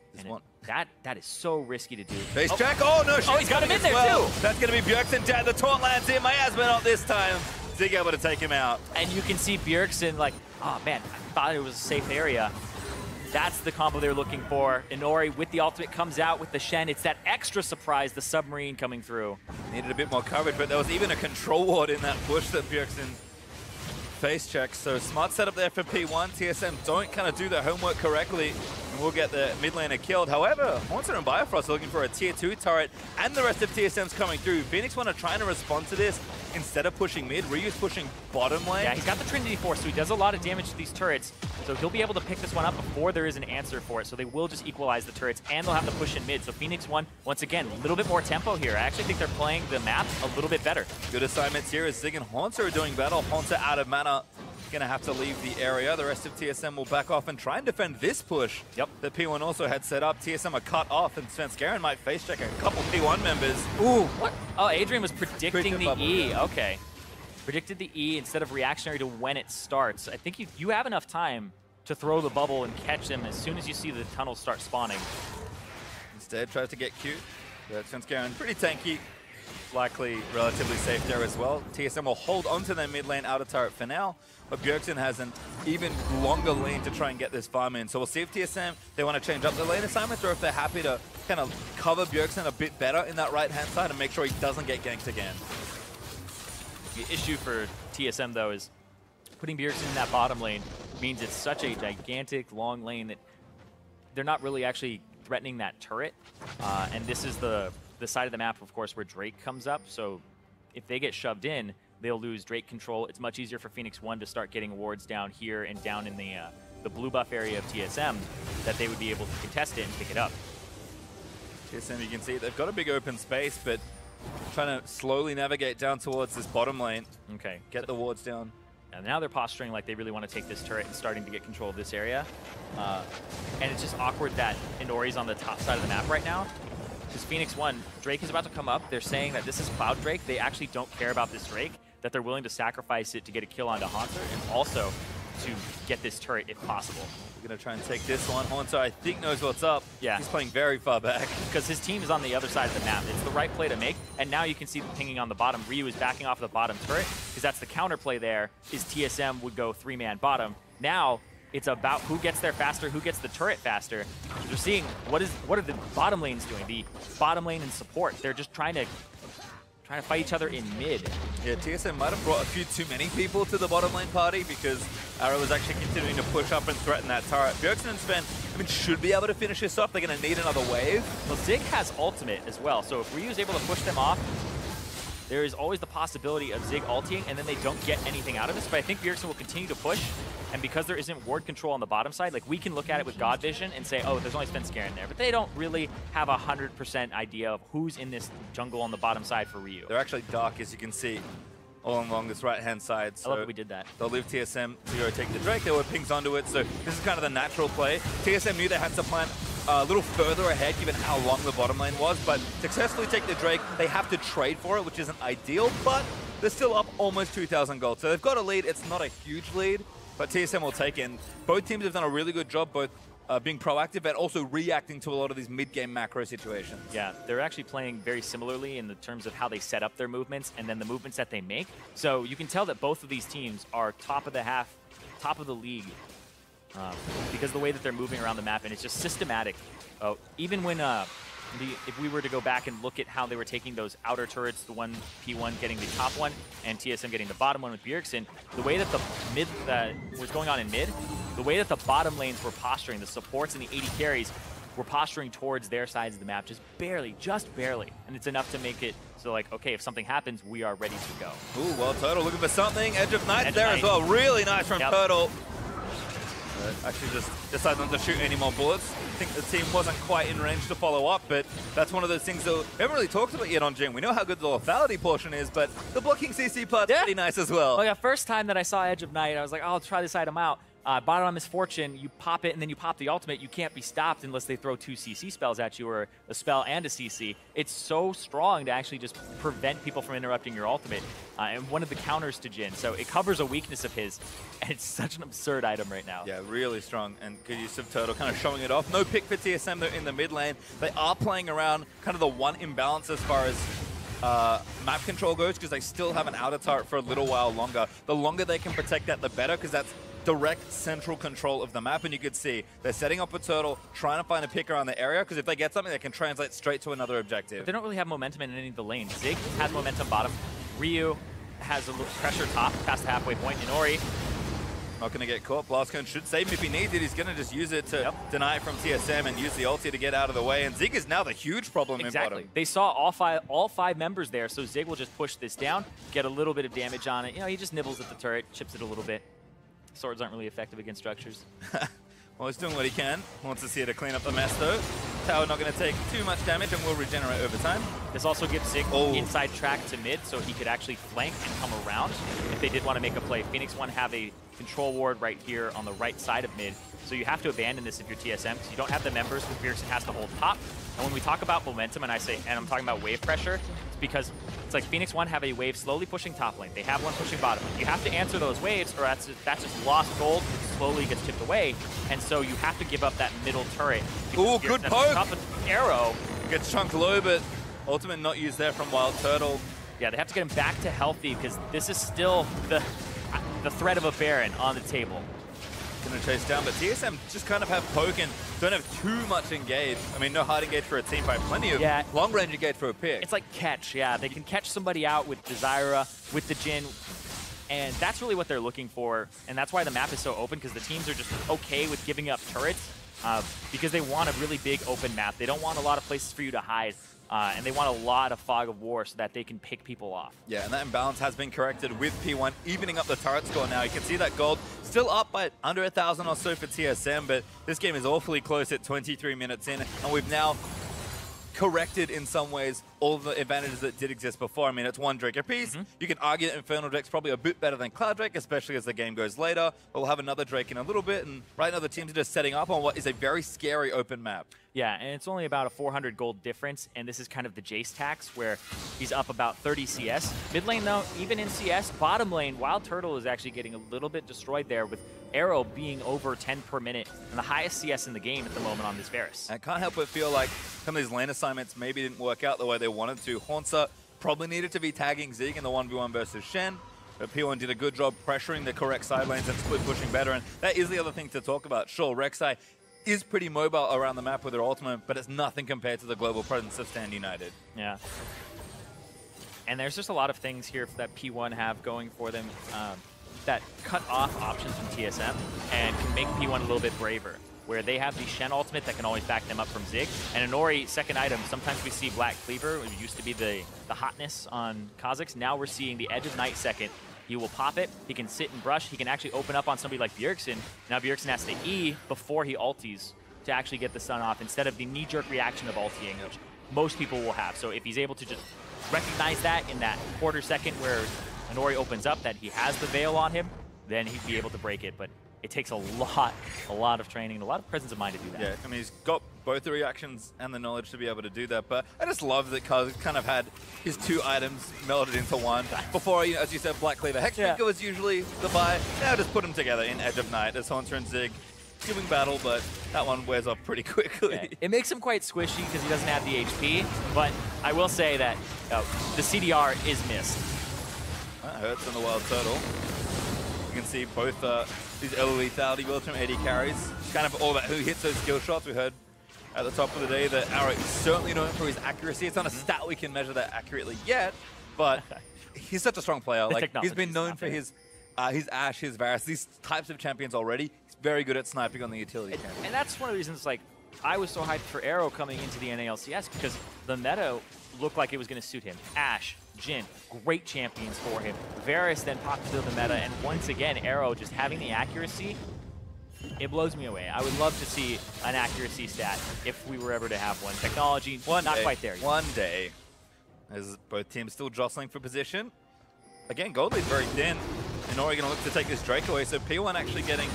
That is so risky to do. Face check. Oh, no. He's got him in there, too. That's going to be Bjergsen dead. The taunt lands in. Miasma not this time. Zig able to take him out. And you can see Bjergsen like, oh, man, I thought it was a safe area. That's the combo they're looking for. Inori with the ultimate comes out with the Shen. It's that extra surprise, the submarine coming through. Needed a bit more coverage, but there was even a control ward in that push that Bjergsen face check. So smart setup there for P1. TSM don't kind of do their homework correctly, and we'll get the mid laner killed. However, Haunter and Bifrost are looking for a tier 2 turret, and the rest of TSM's coming through. Phoenix One are trying to respond to this. Instead of pushing mid, Ryu's pushing bottom lane. Yeah, he's got the Trinity Force, so he does a lot of damage to these turrets. So he'll be able to pick this one up before there is an answer for it. So they will just equalize the turrets, and they'll have to push in mid. So Phoenix One, once again, a little bit more tempo here. I actually think they're playing the map a little bit better. Good assignments here as Zig and Haunter are doing battle. Haunter out of mana, gonna have to leave the area. The rest of TSM will back off and try and defend this push that P1 also had set up. TSM are cut off, and Svenskeren might face check a couple P1 members. Ooh, what? Oh, Adrian was predicting the E. Okay. Predicted the E instead of reactionary to when it starts. I think you have enough time to throw the bubble and catch them as soon as you see the tunnels start spawning. Instead, tries to get cute. Svenskeren pretty tanky. Likely relatively safe there as well. TSM will hold onto their mid lane outer turret for now, but Bjergsen has an even longer lane to try and get this farm in. So we'll see if TSM, they want to change up the lane assignments, or if they're happy to kind of cover Bjergsen a bit better in that right-hand side and make sure he doesn't get ganked again. The issue for TSM, though, is putting Bjergsen in that bottom lane means it's such a gigantic, long lane that they're not really actually threatening that turret. And this is the side of the map, of course, where Drake comes up. So if they get shoved in, they'll lose Drake control. It's much easier for Phoenix One to start getting wards down here and down in the blue buff area of TSM that they would be able to contest it and pick it up. TSM, you can see they've got a big open space, but trying to slowly navigate down towards this bottom lane. Okay. Get the wards down. And now they're posturing like they really want to take this turret and starting to get control of this area. And it's just awkward that Inori's on the top side of the map right now. Because Phoenix One, Drake is about to come up. They're saying that this is Cloud Drake. They actually don't care about this Drake, that they're willing to sacrifice it to get a kill onto Haunter and also to get this turret if possible. We're going to try and take this one. Haunter, I think, knows what's up. Yeah. He's playing very far back. Because his team is on the other side of the map. It's the right play to make. And now you can see the pinging on the bottom. Ryu is backing off the bottom turret because that's the counter play there, is TSM would go 3-man bottom. Now it's about who gets there faster, who gets the turret faster. You're seeing what are the bottom lanes doing? The bottom lane and support. They're just trying to fight each other in mid. Yeah, TSM might have brought a few too many people to the bottom lane party because Arrow was actually continuing to push up and threaten that turret. Bjergsen and Sven, should be able to finish this off. They're going to need another wave. Well, Zig has ultimate as well, so if Ryu is able to push them off, there is always the possibility of Zig ulting, and then they don't get anything out of this. But I think Bjergsen will continue to push, and because there isn't ward control on the bottom side, like we can look at it with God Vision and say, oh, there's only Svenskeren there. But they don't really have 100% idea of who's in this jungle on the bottom side for Ryu. They're actually dark, as you can see, all along this right-hand side. So I love that we did that. They'll leave TSM to go take the Drake. There were pings onto it, so this is kind of the natural play. TSM knew they had to plan a little further ahead, given how long the bottom lane was, but successfully take the Drake. They have to trade for it, which isn't ideal, but they're still up almost 2,000 gold. So they've got a lead. It's not a huge lead, but TSM will take it. And both teams have done a really good job, both being proactive and also reacting to a lot of these mid-game macro situations. Yeah, they're actually playing very similarly in the terms of how they set up their movements and then the movements that they make. So you can tell that both of these teams are top of the league. Because of the way that they're moving around the map, and it's just systematic. Even when if we were to go back and look at how they were taking those outer turrets, the one P1 getting the top one and TSM getting the bottom one with Bjergsen, the way that the mid was going on in mid, the way that the bottom lanes were posturing, the supports and the 80 carries were posturing towards their sides of the map, just barely, and it's enough to make it so like, okay, if something happens, we are ready to go. Ooh, well, Turtle looking for something. Edge of Night there as well. Really nice from Turtle. Actually just decided not to shoot any more bullets. I think the team wasn't quite in range to follow up, but that's one of those things that we haven't really talked about yet on Jing. We know how good the lethality portion is, but the blocking CC part's pretty nice as well. Well, yeah, first time that I saw Edge of Night, I was like, oh, I'll try this item out. Bottom on Misfortune, you pop it and then you pop the ultimate. You can't be stopped unless they throw 2 CC spells at you, or a spell and a CC. It's so strong to actually just prevent people from interrupting your ultimate, and one of the counters to Jhin. So it covers a weakness of his, and it's such an absurd item right now. Yeah, really strong, and good use of Turtle, kind of showing it off. No pick for TSM though in the mid lane. They are playing around kind of the one imbalance as far as map control goes, because they still have an outer turret for a little while longer. The longer they can protect that, the better, because that's direct central control of the map. And you could see they're setting up a Turtle, trying to find a pick around the area, because if they get something, they can translate straight to another objective. But they don't really have momentum in any of the lanes. Zig has momentum bottom. Ryu has a little pressure top past the halfway point. Inori, not going to get caught. Blastcone should save him if he needs it. He's going to just use it to deny it from TSM and use the ulti to get out of the way. And Zig is now the huge problem in bottom. They saw all five members there, so Zig will just push this down, get a little bit of damage on it. You know, he just nibbles at the turret, chips it a little bit. Swords aren't really effective against structures. Well, he's doing what he can. Wants to see it to clean up the mess, though. Tower not going to take too much damage and will regenerate over time. This also gives Zig inside track to mid, so he could actually flank and come around if they did want to make a play. Phoenix One have a control ward right here on the right side of mid, so you have to abandon this if you're TSM, because you don't have the members. Viersen has to hold top. And when we talk about momentum, and I'm talking about wave pressure, it's because it's like Phoenix One have a wave slowly pushing top lane. They have one pushing bottom. You have to answer those waves, or that's just lost gold. It slowly gets chipped away, and so you have to give up that middle turret. Ooh, good poke! Top of Arrow Gets chunked low, but ultimate not used there from Wild Turtle. Yeah, they have to get him back to healthy, because this is still the threat of a Baron on the table. Gonna chase down, but TSM just kind of have poke and don't have too much engage. I mean, no hard engage for a team fight, plenty of long range engage for a pick. It's like catch, yeah. They can catch somebody out with Desira, with the Jhin, and that's really what they're looking for. And that's why the map is so open, because the teams are just okay with giving up turrets, because they want a really big open map. They don't want a lot of places for you to hide. And they want a lot of fog of war so that they can pick people off. Yeah, and that imbalance has been corrected with P1, evening up the turret score now. You can see that gold still up by under 1,000 or so for TSM, but this game is awfully close at 23 minutes in, and we've now corrected in some ways all the advantages that did exist before. I mean, it's one Drake apiece. You can argue that Infernal Drake's probably a bit better than Cloud Drake, especially as the game goes later. We'll have another Drake in a little bit, and right now the teams are just setting up on what is a very scary open map. Yeah, and it's only about a 400 gold difference, and this is kind of the Jace tax, where he's up about 30 CS. Mid lane, though, even in CS, bottom lane, Wild Turtle is actually getting a little bit destroyed there, with Arrow being over 10 per minute, and the highest CS in the game at the moment on this Varus. I can't help but feel like some of these lane assignments maybe didn't work out the way they wanted to. Haunter probably needed to be tagging Zig in the 1v1 versus Shen, but P1 did a good job pressuring the correct side lanes and split pushing better, and that is the other thing to talk about. Sure, Rek'Sai is pretty mobile around the map with their ultimate, but it's nothing compared to the global presence of Stand United. Yeah. And there's just a lot of things here that P1 have going for them that cut off options from TSM and can make P1 a little bit braver, where they have the Shen ultimate that can always back them up from Zig. And Inori, second item, sometimes we see Black Cleaver. It used to be the hotness on Kha'Zix. Now we're seeing the Edge of Night second. He will pop it, he can sit and brush, he can actually open up on somebody like Bjergsen. Now Bjergsen has to E before he ulties to actually get the stun off, instead of the knee-jerk reaction of ulting, which most people will have. So if he's able to just recognize that in that quarter second where Inori opens up that he has the veil on him, then he'd be able to break it. But it takes a lot of training and a lot of presence of mind to do that. Yeah, I mean, he's got both the reactions and the knowledge to be able to do that, but I just love that Kha'Zix kind of had his two items melded into one. Before, you know, as you said, Black Cleaver Hexbreaker was usually the buy. Now just put them together in Edge of Night as Haunter and Zig giving battle, but that one wears off pretty quickly. Yeah, it makes him quite squishy because he doesn't have the HP, but I will say that the CDR is missed. That hurts on the Wild Turtle. You can see both these early lethality builds from AD carries. Kind of all about who hits those skill shots. We heard at the top of the day that Arrow is certainly known for his accuracy. It's not a stat we can measure that accurately yet, but he's such a strong player. Like, he's been known for his Ashe, his Varus, these types of champions already. He's very good at sniping on the utility champions. And that's one of the reasons, like, I was so hyped for Arrow coming into the NALCS, because the meta looked like it was going to suit him. Ashe, Jhin, great champions for him. Varus then popped into the meta, and once again, Arrow just having the accuracy, it blows me away. I would love to see an accuracy stat if we were ever to have one. Technology, not quite there yet. One day. As both teams still jostling for position. Again, gold lead very thin. Inori going to look to take this Drake away, so P1 actually getting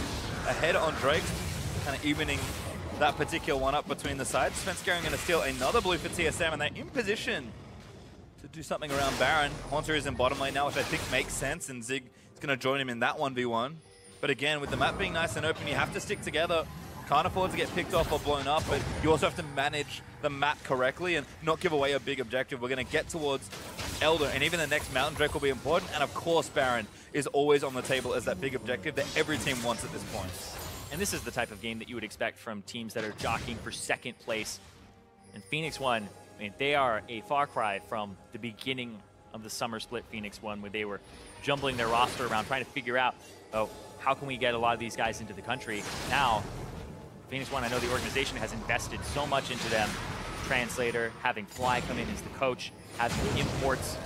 ahead on Drake, kind of evening that particular one up between the sides. Svenskeren going to steal another blue for TSM, and they're in position to do something around Baron. Haunter is in bottom lane now, which I think makes sense, and Zig is going to join him in that 1v1. But again, with the map being nice and open, you have to stick together. Can't afford to get picked off or blown up, but you also have to manage the map correctly and not give away a big objective. We're going to get towards Elder, and even the next Mountain Drake will be important. And of course, Baron is always on the table as that big objective that every team wants at this point. And this is the type of game that you would expect from teams that are jockeying for second place. And Phoenix One, I mean, they are a far cry from the beginning of the summer split Phoenix One, where they were jumbling their roster around, trying to figure out, oh, how can we get a lot of these guys into the country? Now, Phoenix One, I know the organization has invested so much into them. Translator, having Fly come in as the coach, having imports,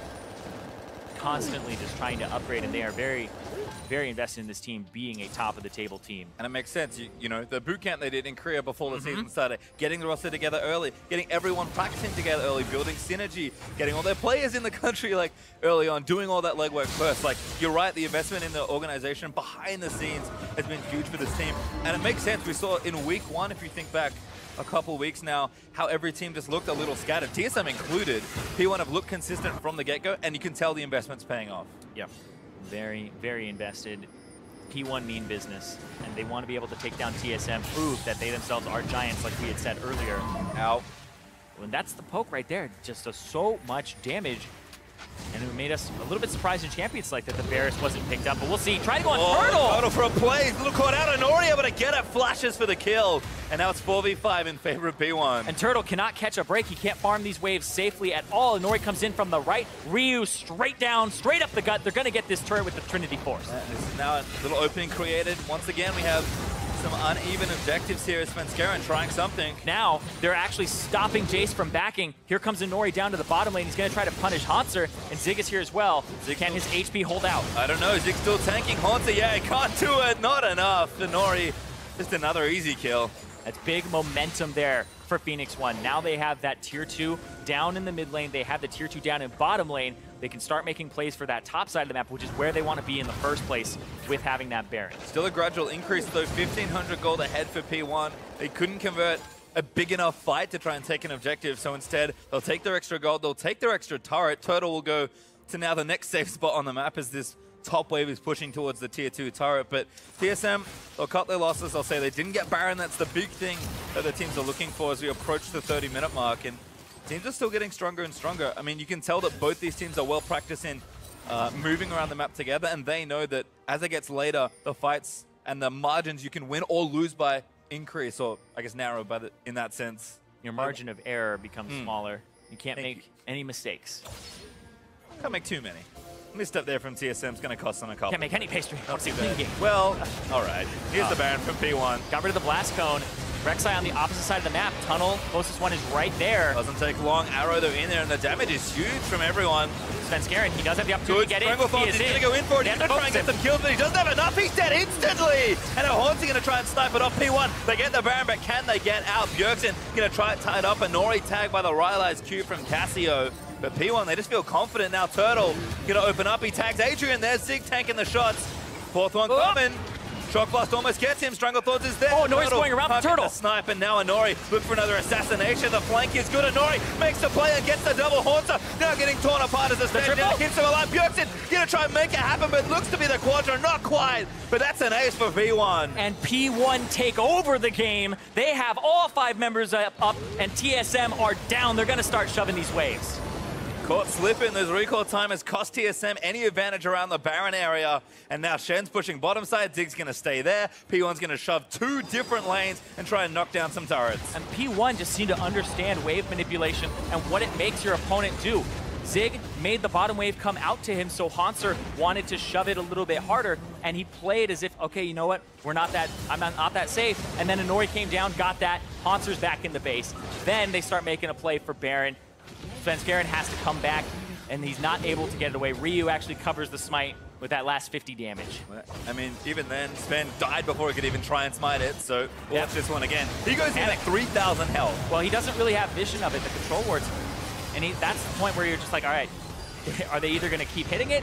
constantly just trying to upgrade, and they are very, very invested in this team being a top-of-the-table team. And it makes sense. You know, the boot camp they did in Korea before the season started, getting the roster together early, getting everyone practicing together early, building synergy, getting all their players in the country like early on, doing all that legwork first. Like, you're right, the investment in the organization behind the scenes has been huge for this team. And it makes sense. We saw in week 1, if you think back a couple weeks now, how every team just looked a little scattered, TSM included. P1 have looked consistent from the get-go, and you can tell the investment's paying off. Yeah, very, very invested. P1 mean business, and they want to be able to take down TSM, prove that they themselves are giants, like we had said earlier. Out. And that's the poke right there. Just does so much damage. And it made us a little bit surprised in Champions League that the Varus wasn't picked up. But we'll see. Try to go on Turtle! Turtle for a play. He's a little caught out. Nori able to get it. Flashes for the kill. And now it's 4v5 in favor of P1. And Turtle cannot catch a break. He can't farm these waves safely at all. And Nori comes in from the right. Ryu straight down, straight up the gut. They're going to get this turret with the Trinity Force. This is now a little opening created. Once again, we have some uneven objectives here as Svenskeren trying something. Now, they're actually stopping Jace from backing. Here comes Inori down to the bottom lane. He's going to try to punish Haunter, and Zig is here as well. Can his HP hold out? I don't know. Zig's still tanking Haunter. Yeah, he can't do it. Not enough. Inori, just another easy kill. That's big momentum there for Phoenix One. Now they have that tier 2 down in the mid lane. They have the tier 2 down in bottom lane. They can start making plays for that top side of the map, which is where they want to be in the first place with having that Baron. Still a gradual increase, though. 1,500 gold ahead for P1. They couldn't convert a big enough fight to try and take an objective, so instead they'll take their extra gold, they'll take their extra turret. Turtle will go to now the next safe spot on the map as this top wave is pushing towards the tier 2 turret. But TSM, they'll cut their losses. They'll say they didn't get Baron. That's the big thing that the teams are looking for as we approach the 30-minute mark. And teams are still getting stronger and stronger. I mean, you can tell that both these teams are well practiced in moving around the map together, and they know that as it gets later, the fights and the margins you can win or lose by increase, or I guess narrow by in that sense. Your margin of error becomes smaller. You can't make any mistakes. Can't make too many. Misstep there from TSM is going to cost them a couple. Can't make any pastry. Not too bad. Well, all right. Here's the Baron from P1. Got rid of the blast cone. Rek'Sai on the opposite side of the map. Tunnel, closest one is right there. Doesn't take long. Arrow, though, in there, and the damage is huge from everyone. Svenskeren, he does have the opportunity to get in. He's going to go in for it. He's going to try and get some kills, but he doesn't have enough. He's dead instantly. And Haunter going to try and snipe it off P1. They get the Baron, but can they get out? Bjergsen going to try to tie it up. A Nori tag by the Rylai's Q from Cassio. But P1, they just feel confident now. Turtle going to open up. He tags Adrian there. Zig tanking the shots. Fourth one coming. Shock Blast almost gets him. Strangle Thorns is there. Oh, Nori's going around the Turtle. The snipe, and now Inori look for another assassination. The flank is good. Inori makes the play and gets the double. Haunter now getting torn apart as a stand down. Keeps him alive. Bjergsen going to try and make it happen, but looks to be the Quadra. Not quite, but that's an ace for P1. And P1 take over the game. They have all 5 members up, and TSM are down. They're going to start shoving these waves. Caught slipping. Those recall time has cost TSM any advantage around the Baron area. And now Shen's pushing bottom side. Zig's going to stay there. P1's going to shove 2 different lanes and try and knock down some turrets. And P1 just seemed to understand wave manipulation and what it makes your opponent do. Zig made the bottom wave come out to him, so Haunter wanted to shove it a little bit harder, and he played as if, okay, you know what, I'm not that safe. And then Inori came down, got that. Haunter's back in the base. Then they start making a play for Baron. Svenskeren has to come back, and he's not able to get it away. Ryu actually covers the smite with that last 50 damage. I mean, even then, Sven died before he could even try and smite it, so watch this one again. He goes in at 3,000 health. Well, he doesn't really have vision of it, the control wards, and that's the point where you're just like, all right, are they either going to keep hitting it?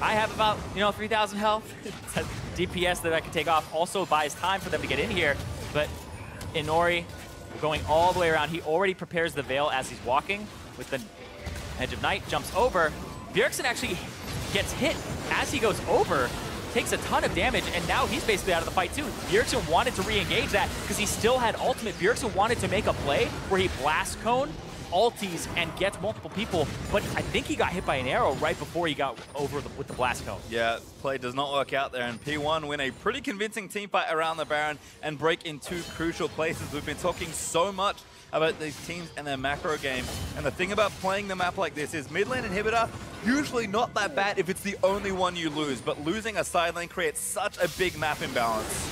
I have about, 3,000 health. DPS that I can take off also buys time for them to get in here. But Inori going all the way around. He already prepares the Veil as he's walking with the Edge of Night, jumps over. Bjergsen actually gets hit as he goes over, takes a ton of damage, and now he's basically out of the fight too. Bjergsen wanted to re-engage that because he still had ultimate. Bjergsen wanted to make a play where he blast cone, ulties, and gets multiple people, but I think he got hit by an arrow right before he got over with the blast cone. Yeah, play does not work out there, and P1 win a pretty convincing team fight around the Baron and break in 2 crucial places. We've been talking so much about these teams and their macro game, and the thing about playing the map like this is mid lane inhibitor, usually not that bad if it's the only one you lose, but losing a side lane creates such a big map imbalance.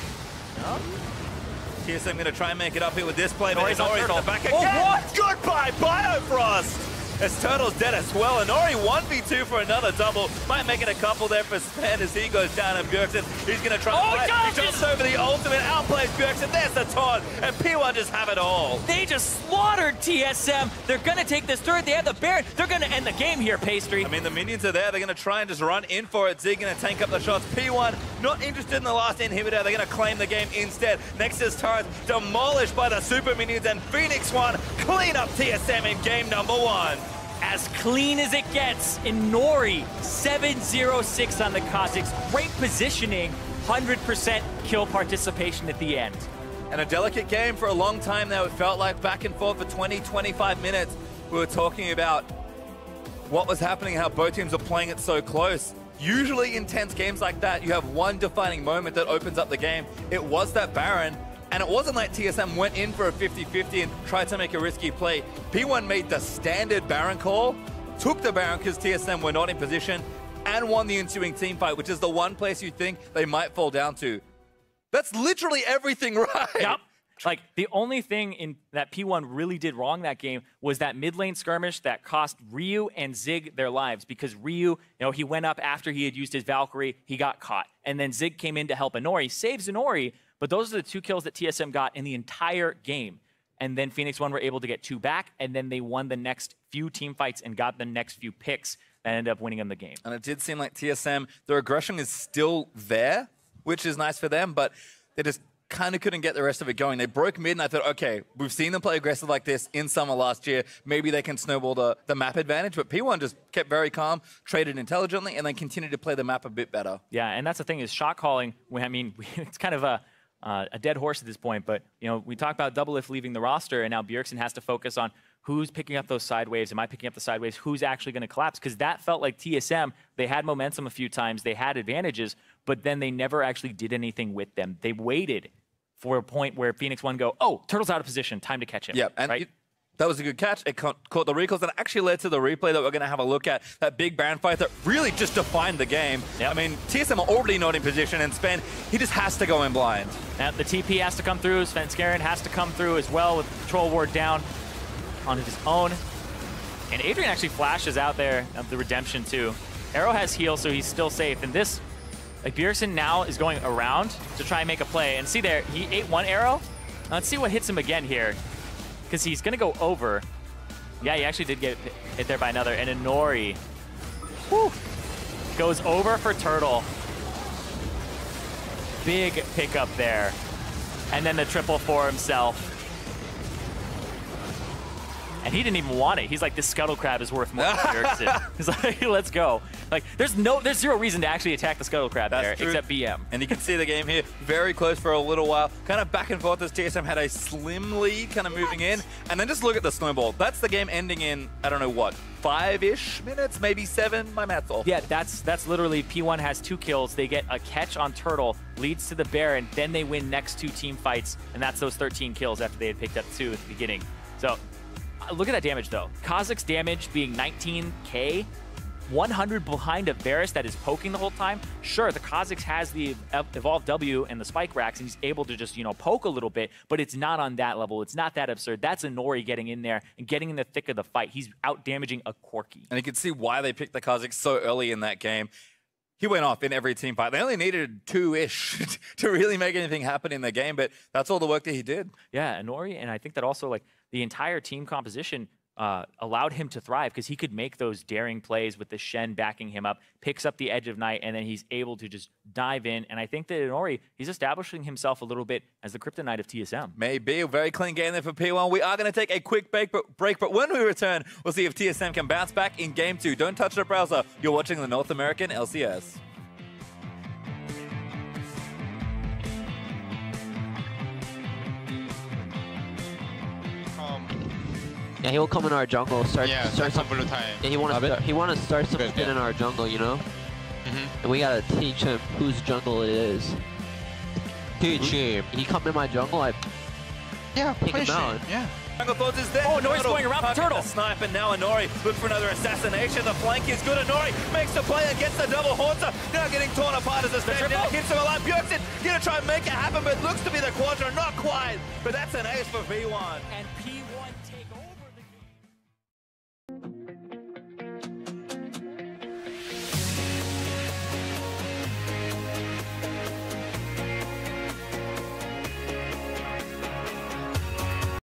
TSM going to try and make it up here with this play, but Inori's on the back again. Oh, what? Goodbye, Biofrost! As Turtle's dead as well. Inori 1v2 for another double. Might make it a couple there for Sven as he goes down, and Bjergsen, he's going to try to fight. He jumps over the ultimate, outplays Bjergsen. There's the taunt, and P1 just have it all. They just slaughtered TSM. They're going to take this turret. They have the Baron. They're going to end the game here, Pastry. I mean, the minions are there. They're going to try and just run in for it. Zig going to tank up the shots. P1 not interested in the last inhibitor. They're going to claim the game instead. Nexus turret demolished by the super minions, and Phoenix 1 clean up TSM in game number 1. As clean as it gets, Inori 7-0-6 on the Kazakhs. Great positioning, 100% kill participation at the end. And a delicate game for a long time now. It felt like back and forth for 20, 25 minutes. We were talking about what was happening, how both teams are playing it so close. Usually intense games like that, you have one defining moment that opens up the game. It was that Baron. And it wasn't like TSM went in for a 50-50 and tried to make a risky play. P1 made the standard Baron call, took the Baron because TSM were not in position, and won the ensuing team fight, which is the one place you think they might fall down to. That's literally everything right. Yep. Like, the only thing that P1 really did wrong that game was that mid lane skirmish that cost Ryu and Zig their lives, because Ryu, he went up after he had used his Valkyrie, he got caught. And then Zig came in to help Inori, saves Inori, but those are the 2 kills that TSM got in the entire game. And then Phoenix 1 were able to get 2 back, and then they won the next few team fights and got the next few picks that ended up winning them the game. And it did seem like TSM, their aggression is still there, which is nice for them, but they just kind of couldn't get the rest of it going. They broke mid, and I thought, okay, we've seen them play aggressive like this in summer last year. Maybe they can snowball the map advantage, but P1 just kept very calm, traded intelligently, and then continued to play the map a bit better. Yeah, and that's the thing is shot calling, it's kind of a dead horse at this point, but we talk about Doublelift leaving the roster, and now Bjergsen has to focus on who's picking up those side waves. Am I picking up the side waves? Who's actually going to collapse? Because that felt like TSM. They had momentum a few times. They had advantages, but then they never actually did anything with them. They waited for a point where Phoenix 1 go, oh, Turtle's out of position, time to catch him. Yeah, and right? That was a good catch. It caught the recalls, and it actually led to the replay that we're going to have a look at. That big Baron fight that really just defined the game. Yep. I mean, TSM are already not in position, and Sven, he just has to go in blind. Now, the TP has to come through. Sven Skaren has to come through as well with the Troll Ward down on his own. And Adrian actually flashes out there of the redemption too. Arrow has heal, so he's still safe. And this, like, Bjergsen now is going around to try and make a play. And see there, he ate 1 arrow. Now, let's see what hits him again here, because he's going to go over. Yeah, he actually did get hit there by another. And Inori goes over for Turtle. Big pickup there. And then the triple for himself. And he didn't even want it. He's like, this scuttle crab is worth more than Bjergsen. He's like, let's go. Like, there's 0 reason to actually attack the scuttle crab there, except BM. And you can see the game here, very close for a little while. Kind of back and forth as TSM had a slim lead, kind of moving in. And then just look at the snowball. That's the game ending in, I don't know what, 5-ish minutes, maybe 7, my math's off. Yeah, that's literally, P1 has 2 kills. They get a catch on Turtle, leads to the Baron, then they win next 2 team fights, and that's those 13 kills after they had picked up 2 at the beginning. So, look at that damage, though. Kazakh's damage being 19k, 100 behind a Varus that is poking the whole time. Sure, the Kazakhs has the Evolved W and the Spike Racks, and he's able to just, poke a little bit, but it's not on that level. It's not that absurd. That's Inori getting in there and getting in the thick of the fight. He's out-damaging a Corki. And you can see why they picked the Kazakhs so early in that game. He went off in every team fight. They only needed 2-ish to really make anything happen in the game, but that's all the work that he did. Yeah, Inori, and I think that also, like, the entire team composition, allowed him to thrive because he could make those daring plays with the Shen backing him up, picks up the Edge of Night, and then he's able to just dive in. And I think that Inori, he's establishing himself a little bit as the Kryptonite of TSM. Maybe a very clean game there for P1. We are going to take a quick break, but when we return, we'll see if TSM can bounce back in Game 2. Don't touch the browser. You're watching the North American LCS. Yeah, he will come in our jungle, start some blue time. Yeah, he want to start something in our jungle, you know? And we gotta teach him whose jungle it is. Teach him. He come in my jungle, I take him out. Yeah. Jungle Thoughts is there. Oh, Inori's going around the turtle. Snipe, and now Inori look for another assassination. The flank is good. Inori makes the play and gets the double haunter. Now getting torn apart as the stand down hits him alive. Bjergsen gonna try and make it happen, but looks to be the quadra. Not quite. But that's an ace for V1. And P1 take over.